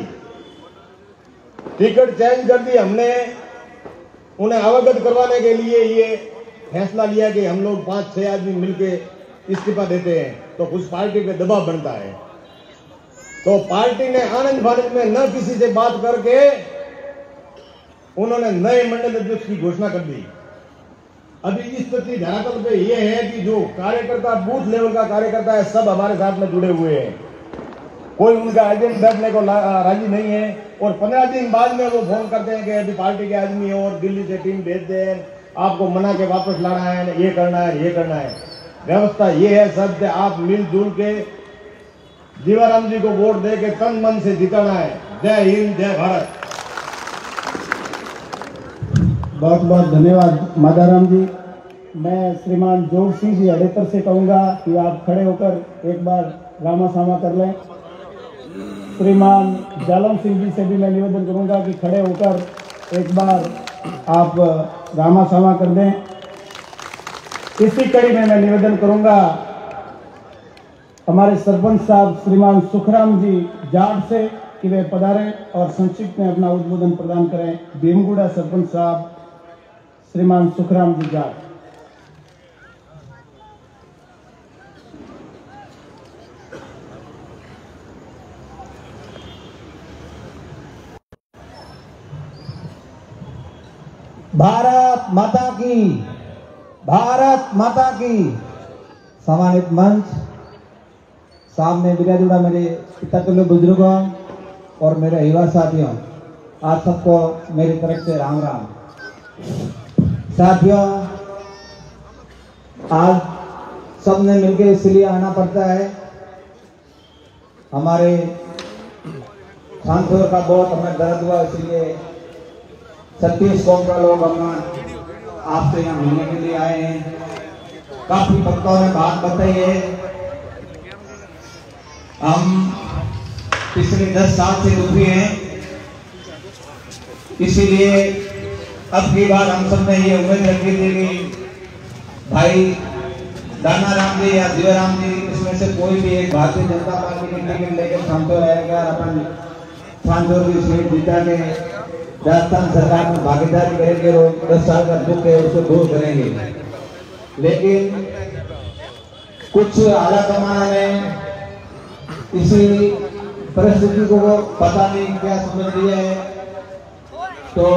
हमने उन्हें अवगत करवाने के लिए ये फैसला लिया कि हम लोग 5-6 आदमी मिलके इस्तीफा देते हैं, तो कुछ पार्टी पे दबाव बनता है। तो पार्टी ने आनंद फानंद में न किसी से बात करके उन्होंने नए मंडल अध्यक्ष की घोषणा कर दी। अभी स्थिति धरातल पे ये है कि जो कार्यकर्ता बूथ लेवल का कार्यकर्ता है, सब हमारे साथ में जुड़े हुए हैं। कोई उनका एजेंट बैठने को राजी नहीं है। और 15 दिन बाद में वो फोन करते हैं कि अभी पार्टी के आदमी और दिल्ली से टीम भेज दें, आपको मना के वापस लाना है, ये करना है, ये करना है। व्यवस्था ये है सब, आप मिलजुल के जीवाराम जी को वोट दे के तन मन से जिताना है। जय हिंद, जय भारत। बहुत बहुत धन्यवाद माधाराम जी। मैं श्रीमान जोग सिंह जी अडेतर से कहूंगा कि आप खड़े होकर एक बार रामा सामा कर लें। श्रीमान जालम सिंह जी से भी मैं निवेदन करूंगा कि खड़े होकर एक बार आप रामा सामा कर दें। इसी कड़ी में मैं निवेदन करूंगा हमारे सरपंच साहब श्रीमान सुखराम जी जाट से कि वे पधारें और संक्षिप्त में अपना उद्बोधन प्रदान करें। भीमगुड़ा सरपंच साहब श्रीमान सुखराम जी जाट। भारत माता की, भारत माता की। सम्मानित मंच, सामने विराजुड़ा मेरे पिता तुल्य बुजुर्गों और मेरे युवा साथियों, आप सबको मेरी तरफ से राम राम। साथियों, आज सबने मिलकर इसलिए आना पड़ता है, हमारे सांसद का बहुत हमें दर्द हुआ, इसलिए 36 कौम का लोग अपना आपसे यहाँ मिलने के लिए आए हैं। काफी वक्ताओं ने बात बताई है। हम पिछले 10 साल से दुखी हैं, इसीलिए अब की बार हम सब ने ये उम्मीद रखी थी कि भाई दाना राम जी या जीवाराम जी इसमें से कोई भी एक भारतीय जनता पार्टी की टिकट लेकर सांसद रहेगा और अपन सांसद की सीट जीता के राजस्थान सरकार में भागीदारी करेंगे और 10 साल का दुख है उसको दूर करेंगे। लेकिन कुछ आला कमाना में इसी परिस्थिति को पता नहीं क्या समझ लिया है, तो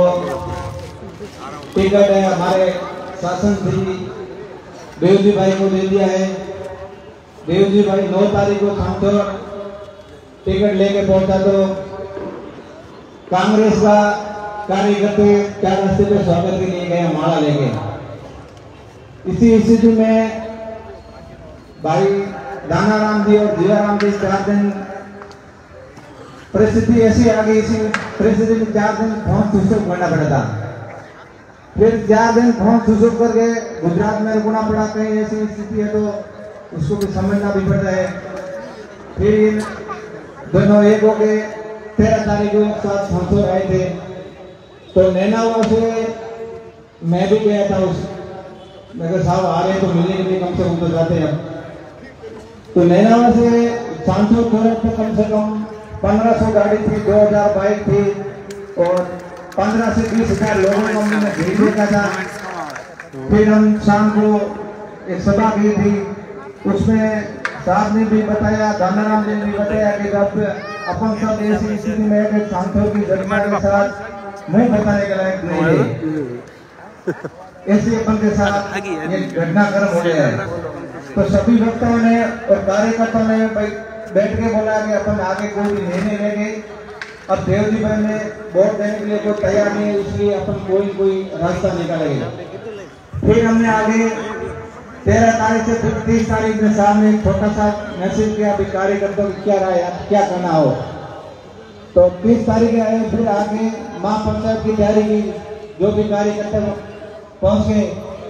टिकट है हमारे शासन श्री देवजी भाई को दे दिया है। देवजी भाई 9 तारीख को सांसद टिकट लेके पहुंचा, तो कांग्रेस का कार्यकर्ता क्या रास्ते पे स्वागत के लिए गए, माला लेके। इसी स्थिति में भाई दाना राम जी और जीवाराम जी 4 दिन परिस्थिति ऐसी आ गई, इसी परिस्थिति में 4 दिन फोन स्विच ऑफ करना पड़ा था। फिर 4 दिन फोन स्विच ऑफ करके गुजरात में रुकना पड़ा, कहीं ऐसी स्थिति है तो उसको भी समझना भी पड़ता है। फिर दोनों एक हो गए, 13 तारीख को साथ सांसद आए थे, तो नैनावा से मैं भी गया था। मैं साहब आ रहे तो मिलने के लिए कम से कम तो जाते हैं। तो नैनावा से सांसद थे कम से कम 1500 गाड़ी थी, 2000 बाइक थी और 15 से 20 हजार लोगों को हमने भीड़ देखा था। फिर हम शाम को एक सभा की थी, उसमें साहब ने भी बताया, दानाराम जी ने भी बताया कि जब अपन सब ऐसी स्थिति में है कि सांसद की घटना के साथ मुंह बताने के लायक नहीं है, ऐसे अपन के साथ ये घटनाक्रम हो गया है। तो सभी वक्ताओं ने और कार्यकर्ताओं ने बैठ के बोला कि अपन आगे कोई भी निर्णय लेंगे। अब देवजी भाई ने वोट देने के लिए कोई तैयार नहीं है, इसलिए अपन कोई रास्ता निकालेंगे। फिर हमने आगे 13 तारीख से 30 तारीख में सामने एक छोटा सा मैसेज किया भी कार्यकर्ताओं की क्या राय है, क्या करना हो। तो 30 तारीख आए, फिर आगे मां पंचायत की तैयारी की, जो भी कार्यकर्ता पहुंच गए।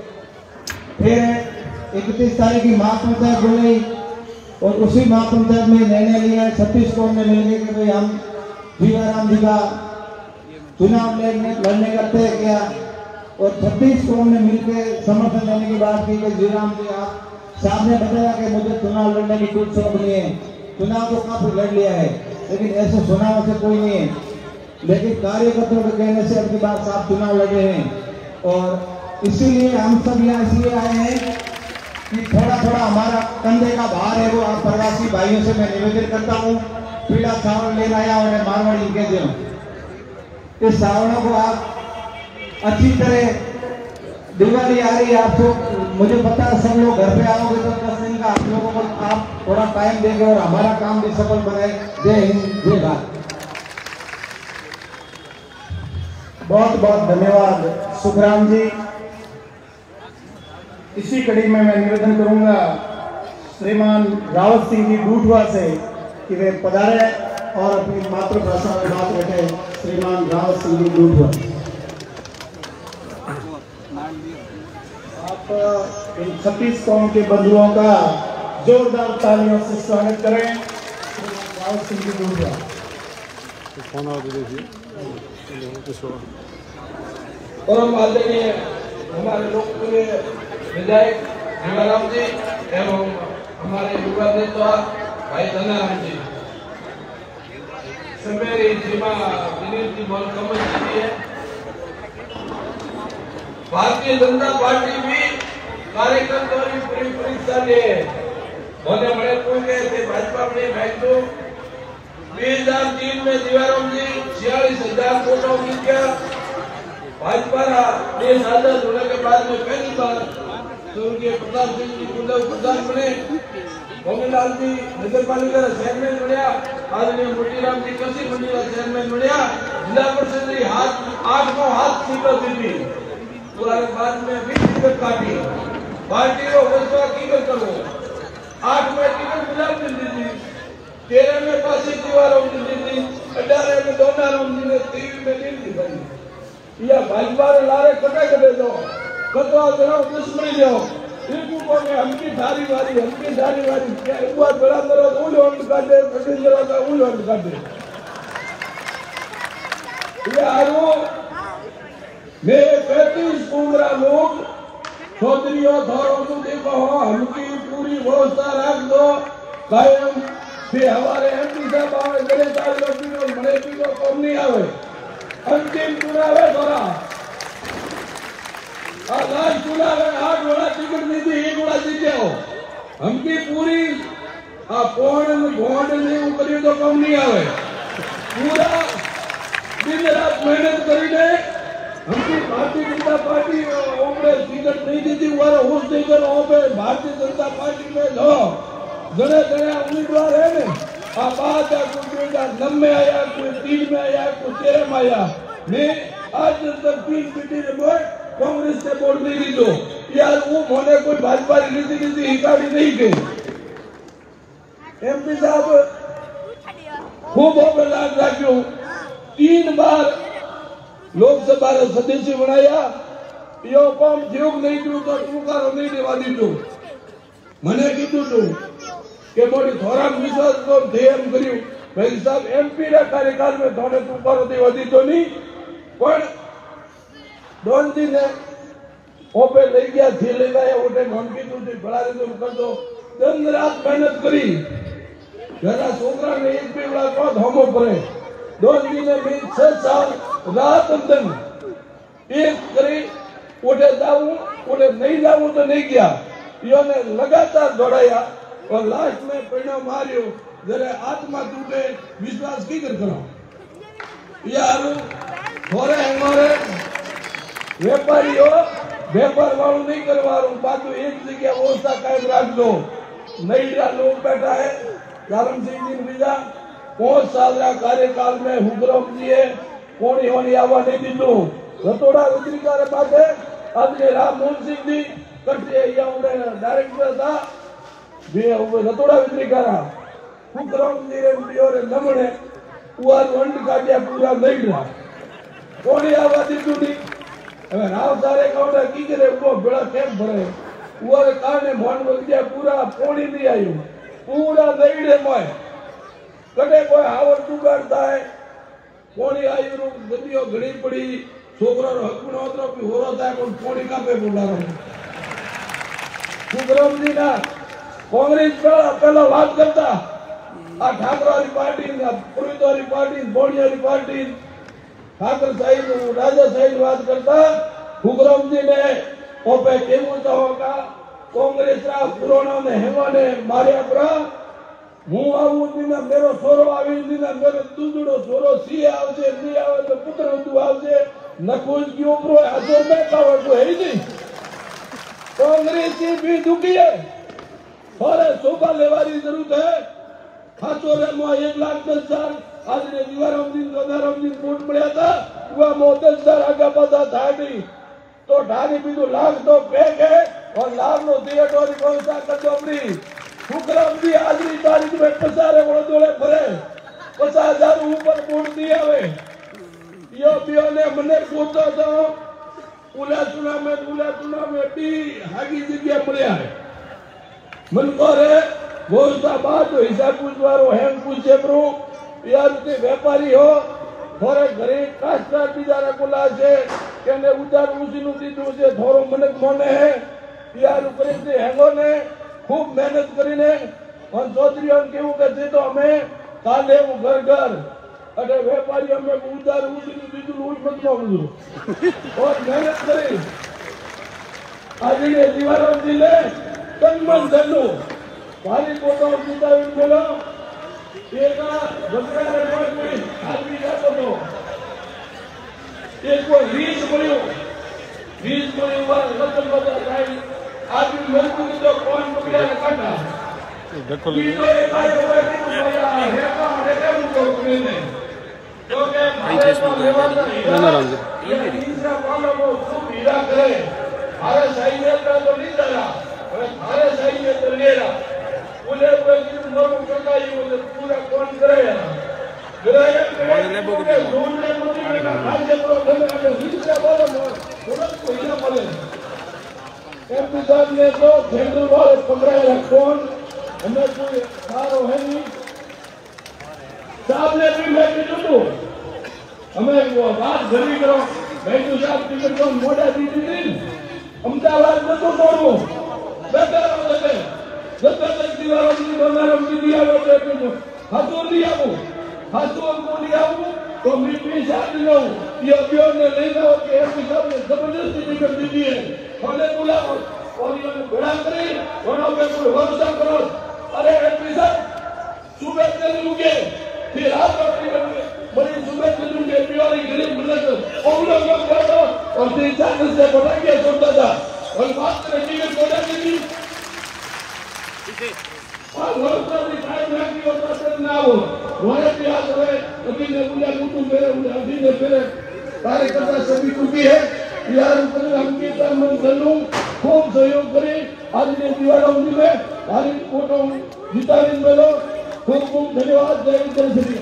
फिर 31 तारीख की मां पंचायत हो गई और उसी मां पंचायत में निर्णय लिया 36 कौम में मिल गए कि भाई हम जीवाराम जी का चुनाव लड़ने का तय किया और 36 कौम ने मिलकर समर्थन देने की बात की कि जीवाराम जी आप साहब ने बताया कि मुझे चुनाव लड़ने की कुछ शौक नहीं है, चुनाव तो काफी लड़ लिया है, लेकिन ऐसे चुनाव से कोई नहीं है। लेकिन कार्यकर्ताओं के कहने से अपनी बात साहब चुनाव लड़ रहे हैं और इसीलिए हम सब यहाँ इसलिए आए हैं कि थोड़ा थोड़ा हमारा कंधे का भार है वो आप प्रवासी भाइयों से मैं निवेदन करता हूँ, पीला चावल लेकर आया उन्हें मारवाड़ी के दो। इस सावनों को आप अच्छी तरह, दिवाली आ रही है, आपको मुझे पता है सब लोग घर पे आओगे तो 10 दिन का आप लोगों को आप थोड़ा टाइम देंगे और हमारा काम भी सफल बनाए। जय हिंद, जय भारत। बहुत बहुत धन्यवाद सुखराम जी। इसी कड़ी में मैं निवेदन करूंगा श्रीमान रावत सिंह जी डूडवा से कि वे पधारे और अपनी मातृभाषा में बात रखें। श्रीमान रावत सिंह जी डूडवा, आप इन 36 कौम के बंधुओं का जोरदार तालियों से स्वागत करें। श्रीमान रावत सिंह जी डूडवा। परम आदरणीय हमारे लोकप्रिय विधायक हेमाराम जी एवं हमारे युवा नेता भाई धनाराम जी, मेरी सीमा विनीत बहुत कमल जी है। भारतीय जनता पार्टी भी कार्यकर्ताओं की पूरी परीक्षा लिए होने बड़े कोई गए थे भाजपा में बैठो 2003 में दीवाराम जी 46,000 वोटों जीत गया। भाजपा देश आजाद होने के बाद में पहली बार स्वर्गीय प्रताप सिंह जी कुंडल प्रधान बने, गोविंदलाल जी नगर पालिका चेयरमैन बनया, आदरणीय मोतीराम जी कृषि मंडी का चेयरमैन बनया, जिला परिषद की 8 हाथ सीटें जीती, पूरा बाद में 20 टिकट काटी। पार्टी को घोषणा की करो 8 में टिकट गुलाब मिलती थी, 13 में पासी दीवारों मिलती थी, 18 में दोनाराम जी ने 23 में मिलती थी। यह भाजपा ने लारे कटे दो कतरा जनाओ दुश्मनी दो हमकी सारी वारी क्या हुआ बड़ा करो उल वंड काटे पटेल जरा का उल वंड काटे यारो मैं 35 उम्र लोग चौधरीओ थोड़ो तो देखो हमकी पूरी व्यवस्था रख दो कायम से हमारे एमपी साहब आवे बड़े सारे लोग भी बड़े भी को कम नहीं आवे अंतिम चुनाव है थोड़ा लास्ट चुनाव है 8 वाला टिकट नहीं थी 1 वाला जीते हो हमकी पूरी भोंड नहीं करी तो कम नहीं आवे पूरा दिन रात मेहनत करीने हमकी भारतीय जनता पार्टी ओपरे टिकट नहीं दी थी वाला उस देकर ओपे भारतीय जनता पार्टी में लो जड़े उम्मीदवार है ने बात है कोई 2009 में आया कोई 3 में आया कोई 13 में आया मैं आज तक 3 मीटिंग में कांग्रेस से वोट नहीं दी दो यार वो होने कोई भाजपा नीति हिकाड़ी नहीं गई। एमपी साहब खूब लाभ राख्यो 3 बार लोकसभा सदस्य बनाया यो काम योग नहीं थी तो टूकारो नहीं देवा दीधो मैंने कीधु तू के मोटी थोड़ा विश्वास को एम कर्यु भाई साहब एमपी रा कार्यकाल में थोड़े टूकारो देवा दीधो नहीं पण दोन दिन ओपे ले गया थी ले गया उठे मन कीधु थी बड़ा रे कर दो दिन रात मेहनत करी जरा छोकरा ने एक भी बड़ा को धोमो पड़े 2 दिन में 6 साल रात दिन एक करी उठे जाऊं उठे नहीं जाऊं तो नहीं गया यो ने लगातार दौड़ाया और लास्ट में परिणाम मारियो जरे आत्मा टूटे विश्वास की कर करो यार थोड़े हमारे व्यापारियों व्यापार वालों नहीं करवा रहा हूँ बात एक जगह व्यवस्था कायम रख दो नहीं लोग बैठा है धर्म सिंह जी बीजा 5 साल का कार्यकाल में हुक्म दिए कोणी होनी आवा नहीं दी दो रतोड़ा विद्रिकार पासे आदरणीय राम मोहन सिंह जी कटे या उड़े डायरेक्टर था वे रतोड़ा विद्रिकारा हुक्म दिए बियोरे नमणे उआ वंड काटिया पूरा नहीं रहा कोणी आवा दी दूनी હવે રાવ સારે કાઉન્ટર કી કરે ઉભો બેડા કેમ ભરે ઉવારે કારણે મોન વગિયા પૂરા પોણી નહીં આવ્યું પૂરા દઈડે મોય કટે કોઈ હાવર ટુગાડતા હે પોણી આવ્યું ગદીઓ ઘડી પડી છોકરાનો હકનો ઓતરો પી હોરો થાય પણ પોણી કાપે બોલારો સુગ્રામજી ના કોંગ્રેસ પેલા વાત કરતા આ ઠાકરવાળી પાર્ટી ને પુરોહિતવાળી પાર્ટી બોડિયાવાળી પાર્ટી ठाकर साहिब राजा साहिब बात करता हुक्म जी ने ओपे केमु होगा कांग्रेस रा पुराणा ने हेवा ने मारिया परा हूं आऊ दिन मेरो सोरो आवी दिन मेरो दूधड़ो सोरो सी आवजे नी आवे तो पुत्र तू आवजे नकुल की ऊपर हजर में कावर को है नहीं कांग्रेस की भी दुखी है और शोभा लेवारी जरूरत है हाथों रे मो 1,10,000 आज ने दीवारों दिन वोट पड़ा था वह मोदसदार आगे पता था नहीं तो ढारी भी तो लाख तो पैक है और लाख नो थिएटर व्यवस्था कर दो अपनी हुक्म भी आज की तारीख में पसारे वडोदरे भरे 50,000 ऊपर वोट दिया वे यो बियो ने मने पूछो तो उला चुनाव में भी हागी जगह पड़या है मन को रे व्यवस्था बात हिसाब पूछवारो है पूछे प्रो यार व्यापारी हो थोड़े गरीब काश्तकार बिचारा को लाजे કેને ઉદાર ઊંચીનું દીધું છે થોડો મનક મોને હે યાર ઉપર से हेंगो ने खूब मेहनत કરીને और चौधरी केवू के से तो हमें काले वो घर घर अरे व्यापारी हमें उदार ऊंचीનું દીધું રોજ મત मांगू और मेहनत करी आज ये दीवारों दिले तनमन धनु भारी फोटो जितावी बोलो एका बकरा में आदमी जातो तो एक को 20 वार रतन बजा भाई आदमी मजबूर तो कौन पकड़ा काटा देखो ले तो एक आए हुए कि भैया है का हटे मुझको ने तो के मारे को लेवाता ये तीसरा वाला वो खूब हीरा करे अरे सही है तो नहीं चला अरे सही है तो लेरा बोले हुए कि नोट करता ही वो पूरा कौन करेगा गिराया ने बोके जोन ने मुझे का राज्य को धन हिस्सा बोलो तुरंत को ही बोले एमपी साहब ने तो जनरल वाले 15 लाख कौन हमें कोई सारो है नहीं साहब ने भी मैं कीधु हमें वो बात घरी करो मैं तो साहब टिकट को मोटा दी थी अहमदाबाद में तो छोड़ो बेटा होते जब तक दीवारों की बनारस में दिया होते तो हाथों लिया वो हाथों को लिया वो तो मैं पेश आ लो ये अभियान ने लेना हो कि एमपी साहब ने जबरदस्ती टिकट दी है हमने बोला और ये बड़ा करे दोनों पे कोई भरोसा करो अरे एमपी साहब सुबह से लूंगे फिर आप टिकट बड़ी सुबह से लूंगे प्यारी गरीब मिलत और लोग कर दो और 3-4 दिन से बढ़ा गया सोचता था और बात करें टिकट बढ़ा दी और भरोसा दिखाई ना कि होता से ना हो वहां पे आ गए अभी ने बोला कुटुंब मेरे अभी ने मेरे कार्यकर्ता सभी टूटी है यार ऊपर हम के मन चलूं खूब सहयोग करे आज ने दीवारों में हमारी फोटो जिताने मिलो खूब खूब धन्यवाद जय श्री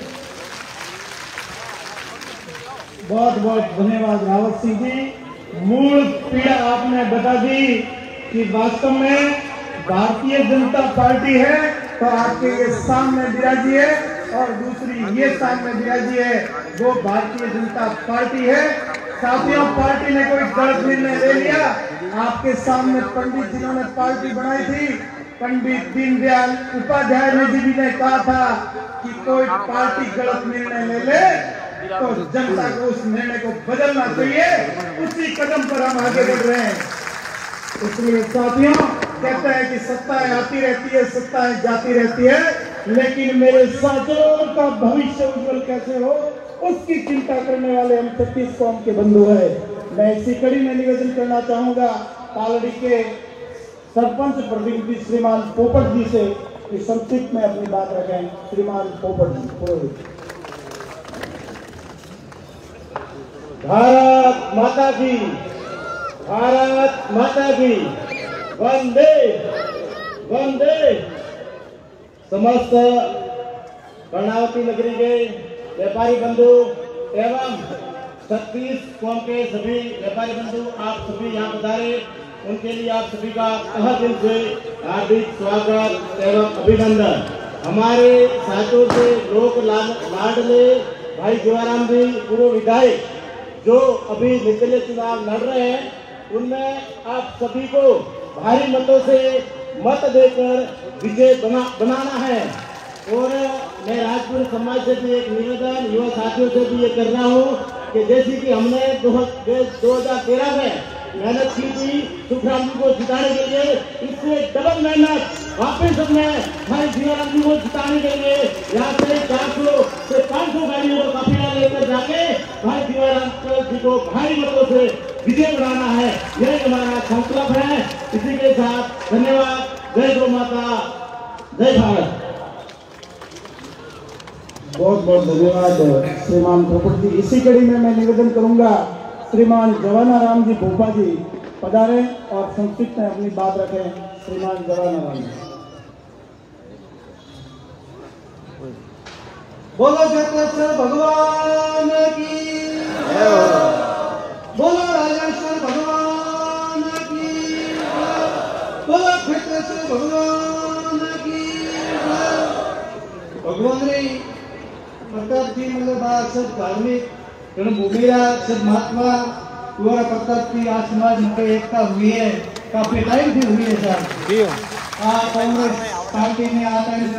बहुत बहुत धन्यवाद रावत सिंह जी मूल पीड़ा आपने बता दी कि वास्तव में भारतीय जनता पार्टी है तो आपके ये सामने विराजी है और दूसरी ये सामने विराजी है वो भारतीय जनता पार्टी है साथियों पार्टी ने कोई गलत निर्णय ले लिया आपके सामने पंडित जिन्होंने पार्टी बनाई थी पंडित दीनदयाल उपाध्याय जी ने कहा था कि कोई पार्टी गलत निर्णय ले ले तो जनता को उस निर्णय को बदलना चाहिए उसी कदम पर हम आगे बढ़ रहे हैं इसलिए साथियों कहते हैं कि सत्ताएं आती रहती है सत्ताएं जाती रहती है लेकिन मेरे सांचौर का भविष्य उज्जवल कैसे हो उसकी चिंता करने वाले हम 36 कौम के बंधु हैं मैं इसी कड़ी में निवेदन करना चाहूंगा पालड़ी के सरपंच प्रतिनिधि श्रीमान पोपट जी से कि संक्षिप्त में अपनी बात रखें श्रीमान पोपट जी पुरोहित भारत माता की वंदे वंदे समस्त कर्णावती नगरी के व्यापारी बंधु एवं 36 कौम के सभी व्यापारी बंधु आप सभी यहाँ पधारे उनके लिए आप सभी का तहे दिल से हार्दिक स्वागत एवं अभिनंदन हमारे साथियों से लोक लाडले भाई जीवाराम जी पूर्व विधायक जो अभी निर्दलीय चुनाव लड़ रहे हैं उनमें आप सभी को भारी मतों से मत देकर विजय बनाना है और मैं राजपूत समाज से भी एक निवेदन युवा साथियों से भी ये कर रहा हूँ कि जैसे कि हमने 2013 में मेहनत की थी सुखराम जी को जिताने के लिए इससे डबल मेहनत वापस हमने भाई जीवाराम जी को जिताने के लिए यहाँ से 400 से 500 गाड़ियों को काफिला लेकर जाके भाई जीवाराम जी को भारी मतों से विजय बनाना है यही हमारा संकल्प है इसी के साथ धन्यवाद जय गौ माता जय भारत बहुत बहुत धन्यवाद श्रीमान पोपट जी इसी कड़ी में मैं निवेदन करूंगा श्रीमान जवानाराम जी भोपा जी पधारे और संक्षिप्त में अपनी बात रखें श्रीमान जवानाराम जी बोलो जगतेश्वर भगवान की बोलो राजेश्वर भगवान की बोलो क्षेत्रेश्वर भगवान की भगवान रे प्रताप जी मतलब सब धार्मिक रणभूमिरा सब महात्मा पूरा प्रताप की आज समाज में एकता हुई है, काफी टाइम से हुई है सर। कांग्रेस पार्टी में आता है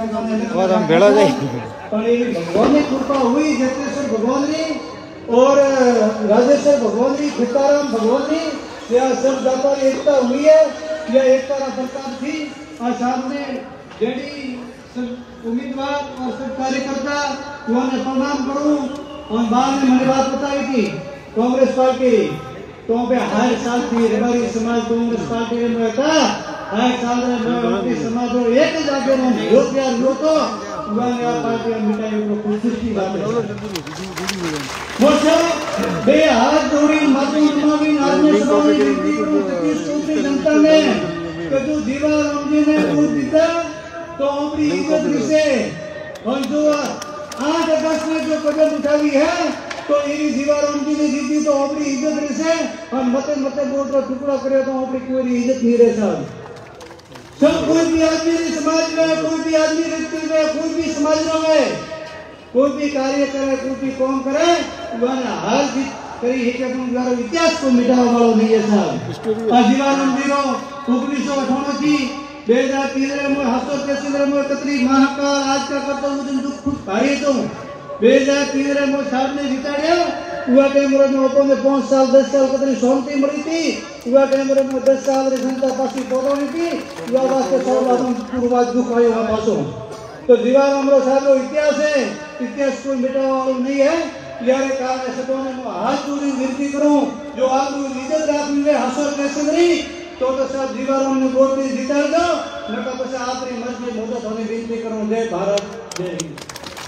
भगवान की कृपा हुई, जटेश्वर भगवान की और राजेश्वर भगवान की, खुताराम भगवान की, यह सब जाता एकता हुई है। यह एकता का प्रताप थी। और सामने जेडी सब उम्मीदवार और सब कार्यकर्ता उन्होंने प्रणाम करूं। और बाद में मैंने बात बताई थी कांग्रेस पार्टी तो हर साल थी हमारी समाज कांग्रेस पार्टी में रहता हर साल में समाज एक ही जाके हो तो पार्टी मिटाई खुशी की बात है। वो सब बे हाथ जोड़ी मातू नवीन आदमी समाज जनता ने जो दीवाराम जी ने वोट दिया तो अपनी इज्जत से और जो 8 अगस्त में जो कदम उठाई है तो ये दीवाराम जी ने जीती तो अपनी इज्जत से और मते मते वोट का टुकड़ा करे तो अपनी कोई इज्जत नहीं रहे साहब। सब कोई भी आदमी समाज में, कोई भी आदमी व्यक्ति में, कोई भी समाज में कोई भी कार्य करे, कोई भी काम करे हर चीज करी है कि इतिहास को मिटाने वालों नहीं है साहब। दीवाराम जी 1998 2013 में हसो केंद्र में कतरी महाकाल आज का करता हूँ दुख खुद कार्य तो 2013 में साहब ने जिताया हुआ टाइम में ओपन में 5 साल 10 साल कतरी शांति मरी थी हुआ टाइम में 10 साल रे जनता पासी बोलनी थी हुआ वास्ते सब पूर्वज दुख आयो पासो तो दीवाराम रो साहब रो इतिहास है, इतिहास कोई मिटाने वाला नहीं है। यार कारण सबने हाथ जोड़ी विनती करूं जो आप इज्जत रखने हसो केंद्री तो सब दीवारों ने वोट दी जिता दो नका बस आपरी मर्जी मोदो होने विनती करूं। जय भारत जय हिंद।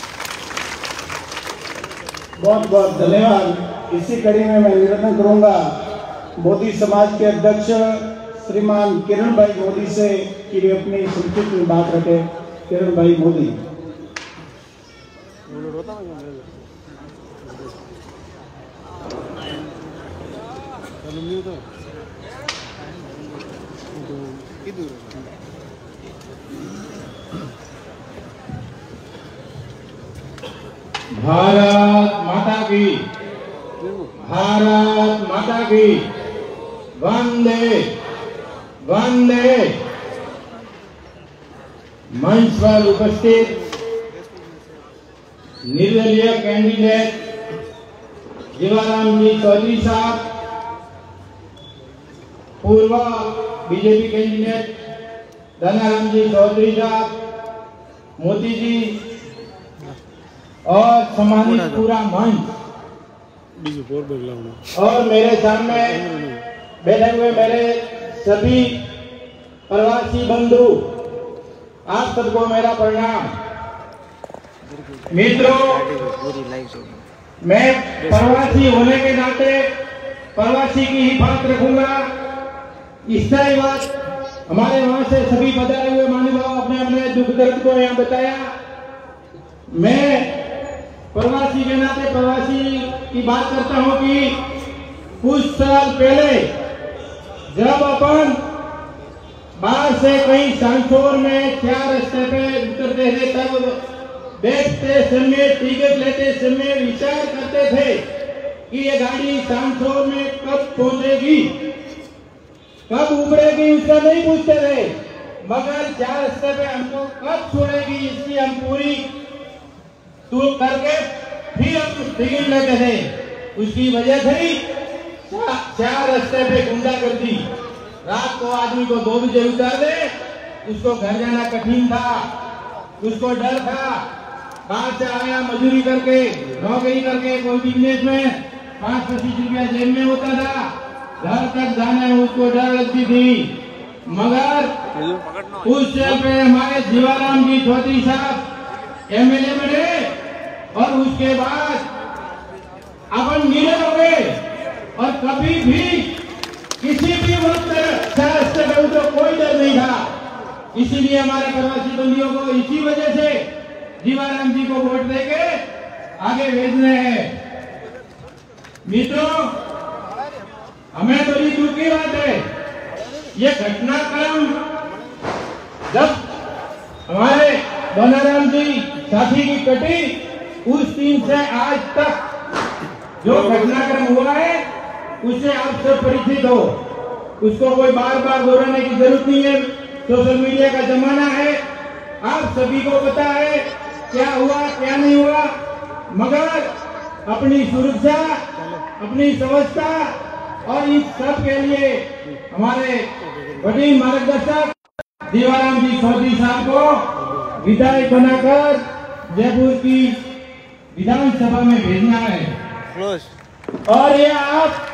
बहुत बहुत धन्यवाद। इसी कड़ी में मैं निवेदन करूंगा मोदी समाज के अध्यक्ष श्रीमान किरण भाई मोदी से कि वे अपनी संक्षिप्त में बात रखें। किरण भाई मोदी। भारत माता की, भारत माता की, वंदे वंदे। मंच पर उपस्थित निर्दलीय कैंडिडेट दीवाराम जी चौधरी साहब, पूर्व बीजेपी कैंडिडेट धनाराम जी चौधरी साहब, मोदी जी और सम्मानित पूरा मंच और मेरे सामने बैठे हुए मेरे सभी प्रवासी बंधु, आप सबको मेरा प्रणाम। मित्रों, मैं प्रवासी होने के नाते प्रवासी की हिफाजत रखूंगा। इस तरह बात हमारे वहां से सभी पधारे हुए महानुभाव अपने अपने दुख दर्द को यहाँ बताया। मैं प्रवासी के नाते प्रवासी की बात करता हूं कि कुछ साल पहले जब अपन बाहर से कहीं सांसोर में 4 रास्ते पे उतरते थे तब बैठते समय टिकट लेते समय विचार करते थे कि ये गाड़ी सांसोर में कब पहुंचेगी, कब उबरेगी, उसका नहीं पूछते थे, मगर 4 रास्ते पे हमको कब छोड़ेगी इसकी हम पूरी तो करके फिर हम टिकट लेते थे। उसकी वजह थी 4 रास्ते पे गुंडा कर दी। रात को आदमी को 2 बजे उतार दे, उसको घर जाना कठिन था, उसको डर था। बाहर से आया मजदूरी करके, नौकरी करके, कोई बिजनेस में 5-25 रुपया जेब में होता था, घर तक जाने में उसको डर लगती थी। मगर उस समय पे हमारे दीवाराम जी चौधरी साहब एमएलए बने और उसके बाद अपन नीरज हो गए और कभी भी किसी भी वक्त तो कोई डर नहीं था। इसीलिए हमारे प्रवासी बंदियों को इसी वजह से दीवाराम जी को वोट देके आगे भेजने हैं। मित्रों, हमें बड़ी दुख की बात है, ये घटनाक्रम जब हमारे धनाराम जी साथी की कटी उस दिन से आज तक जो घटनाक्रम हुआ है उससे आप सब परिचित हो, उसको कोई बार बार दोहराने की जरूरत नहीं है। सोशल मीडिया का जमाना है, आप सभी को पता है क्या हुआ क्या नहीं हुआ, मगर अपनी सुरक्षा, अपनी स्वच्छता और इस सब के लिए हमारे बड़ी मार्गदर्शक दीवाराम जी चौधरी साहब को विधायक बनाकर जयपुर की विधानसभा में भेजना है। और ये आप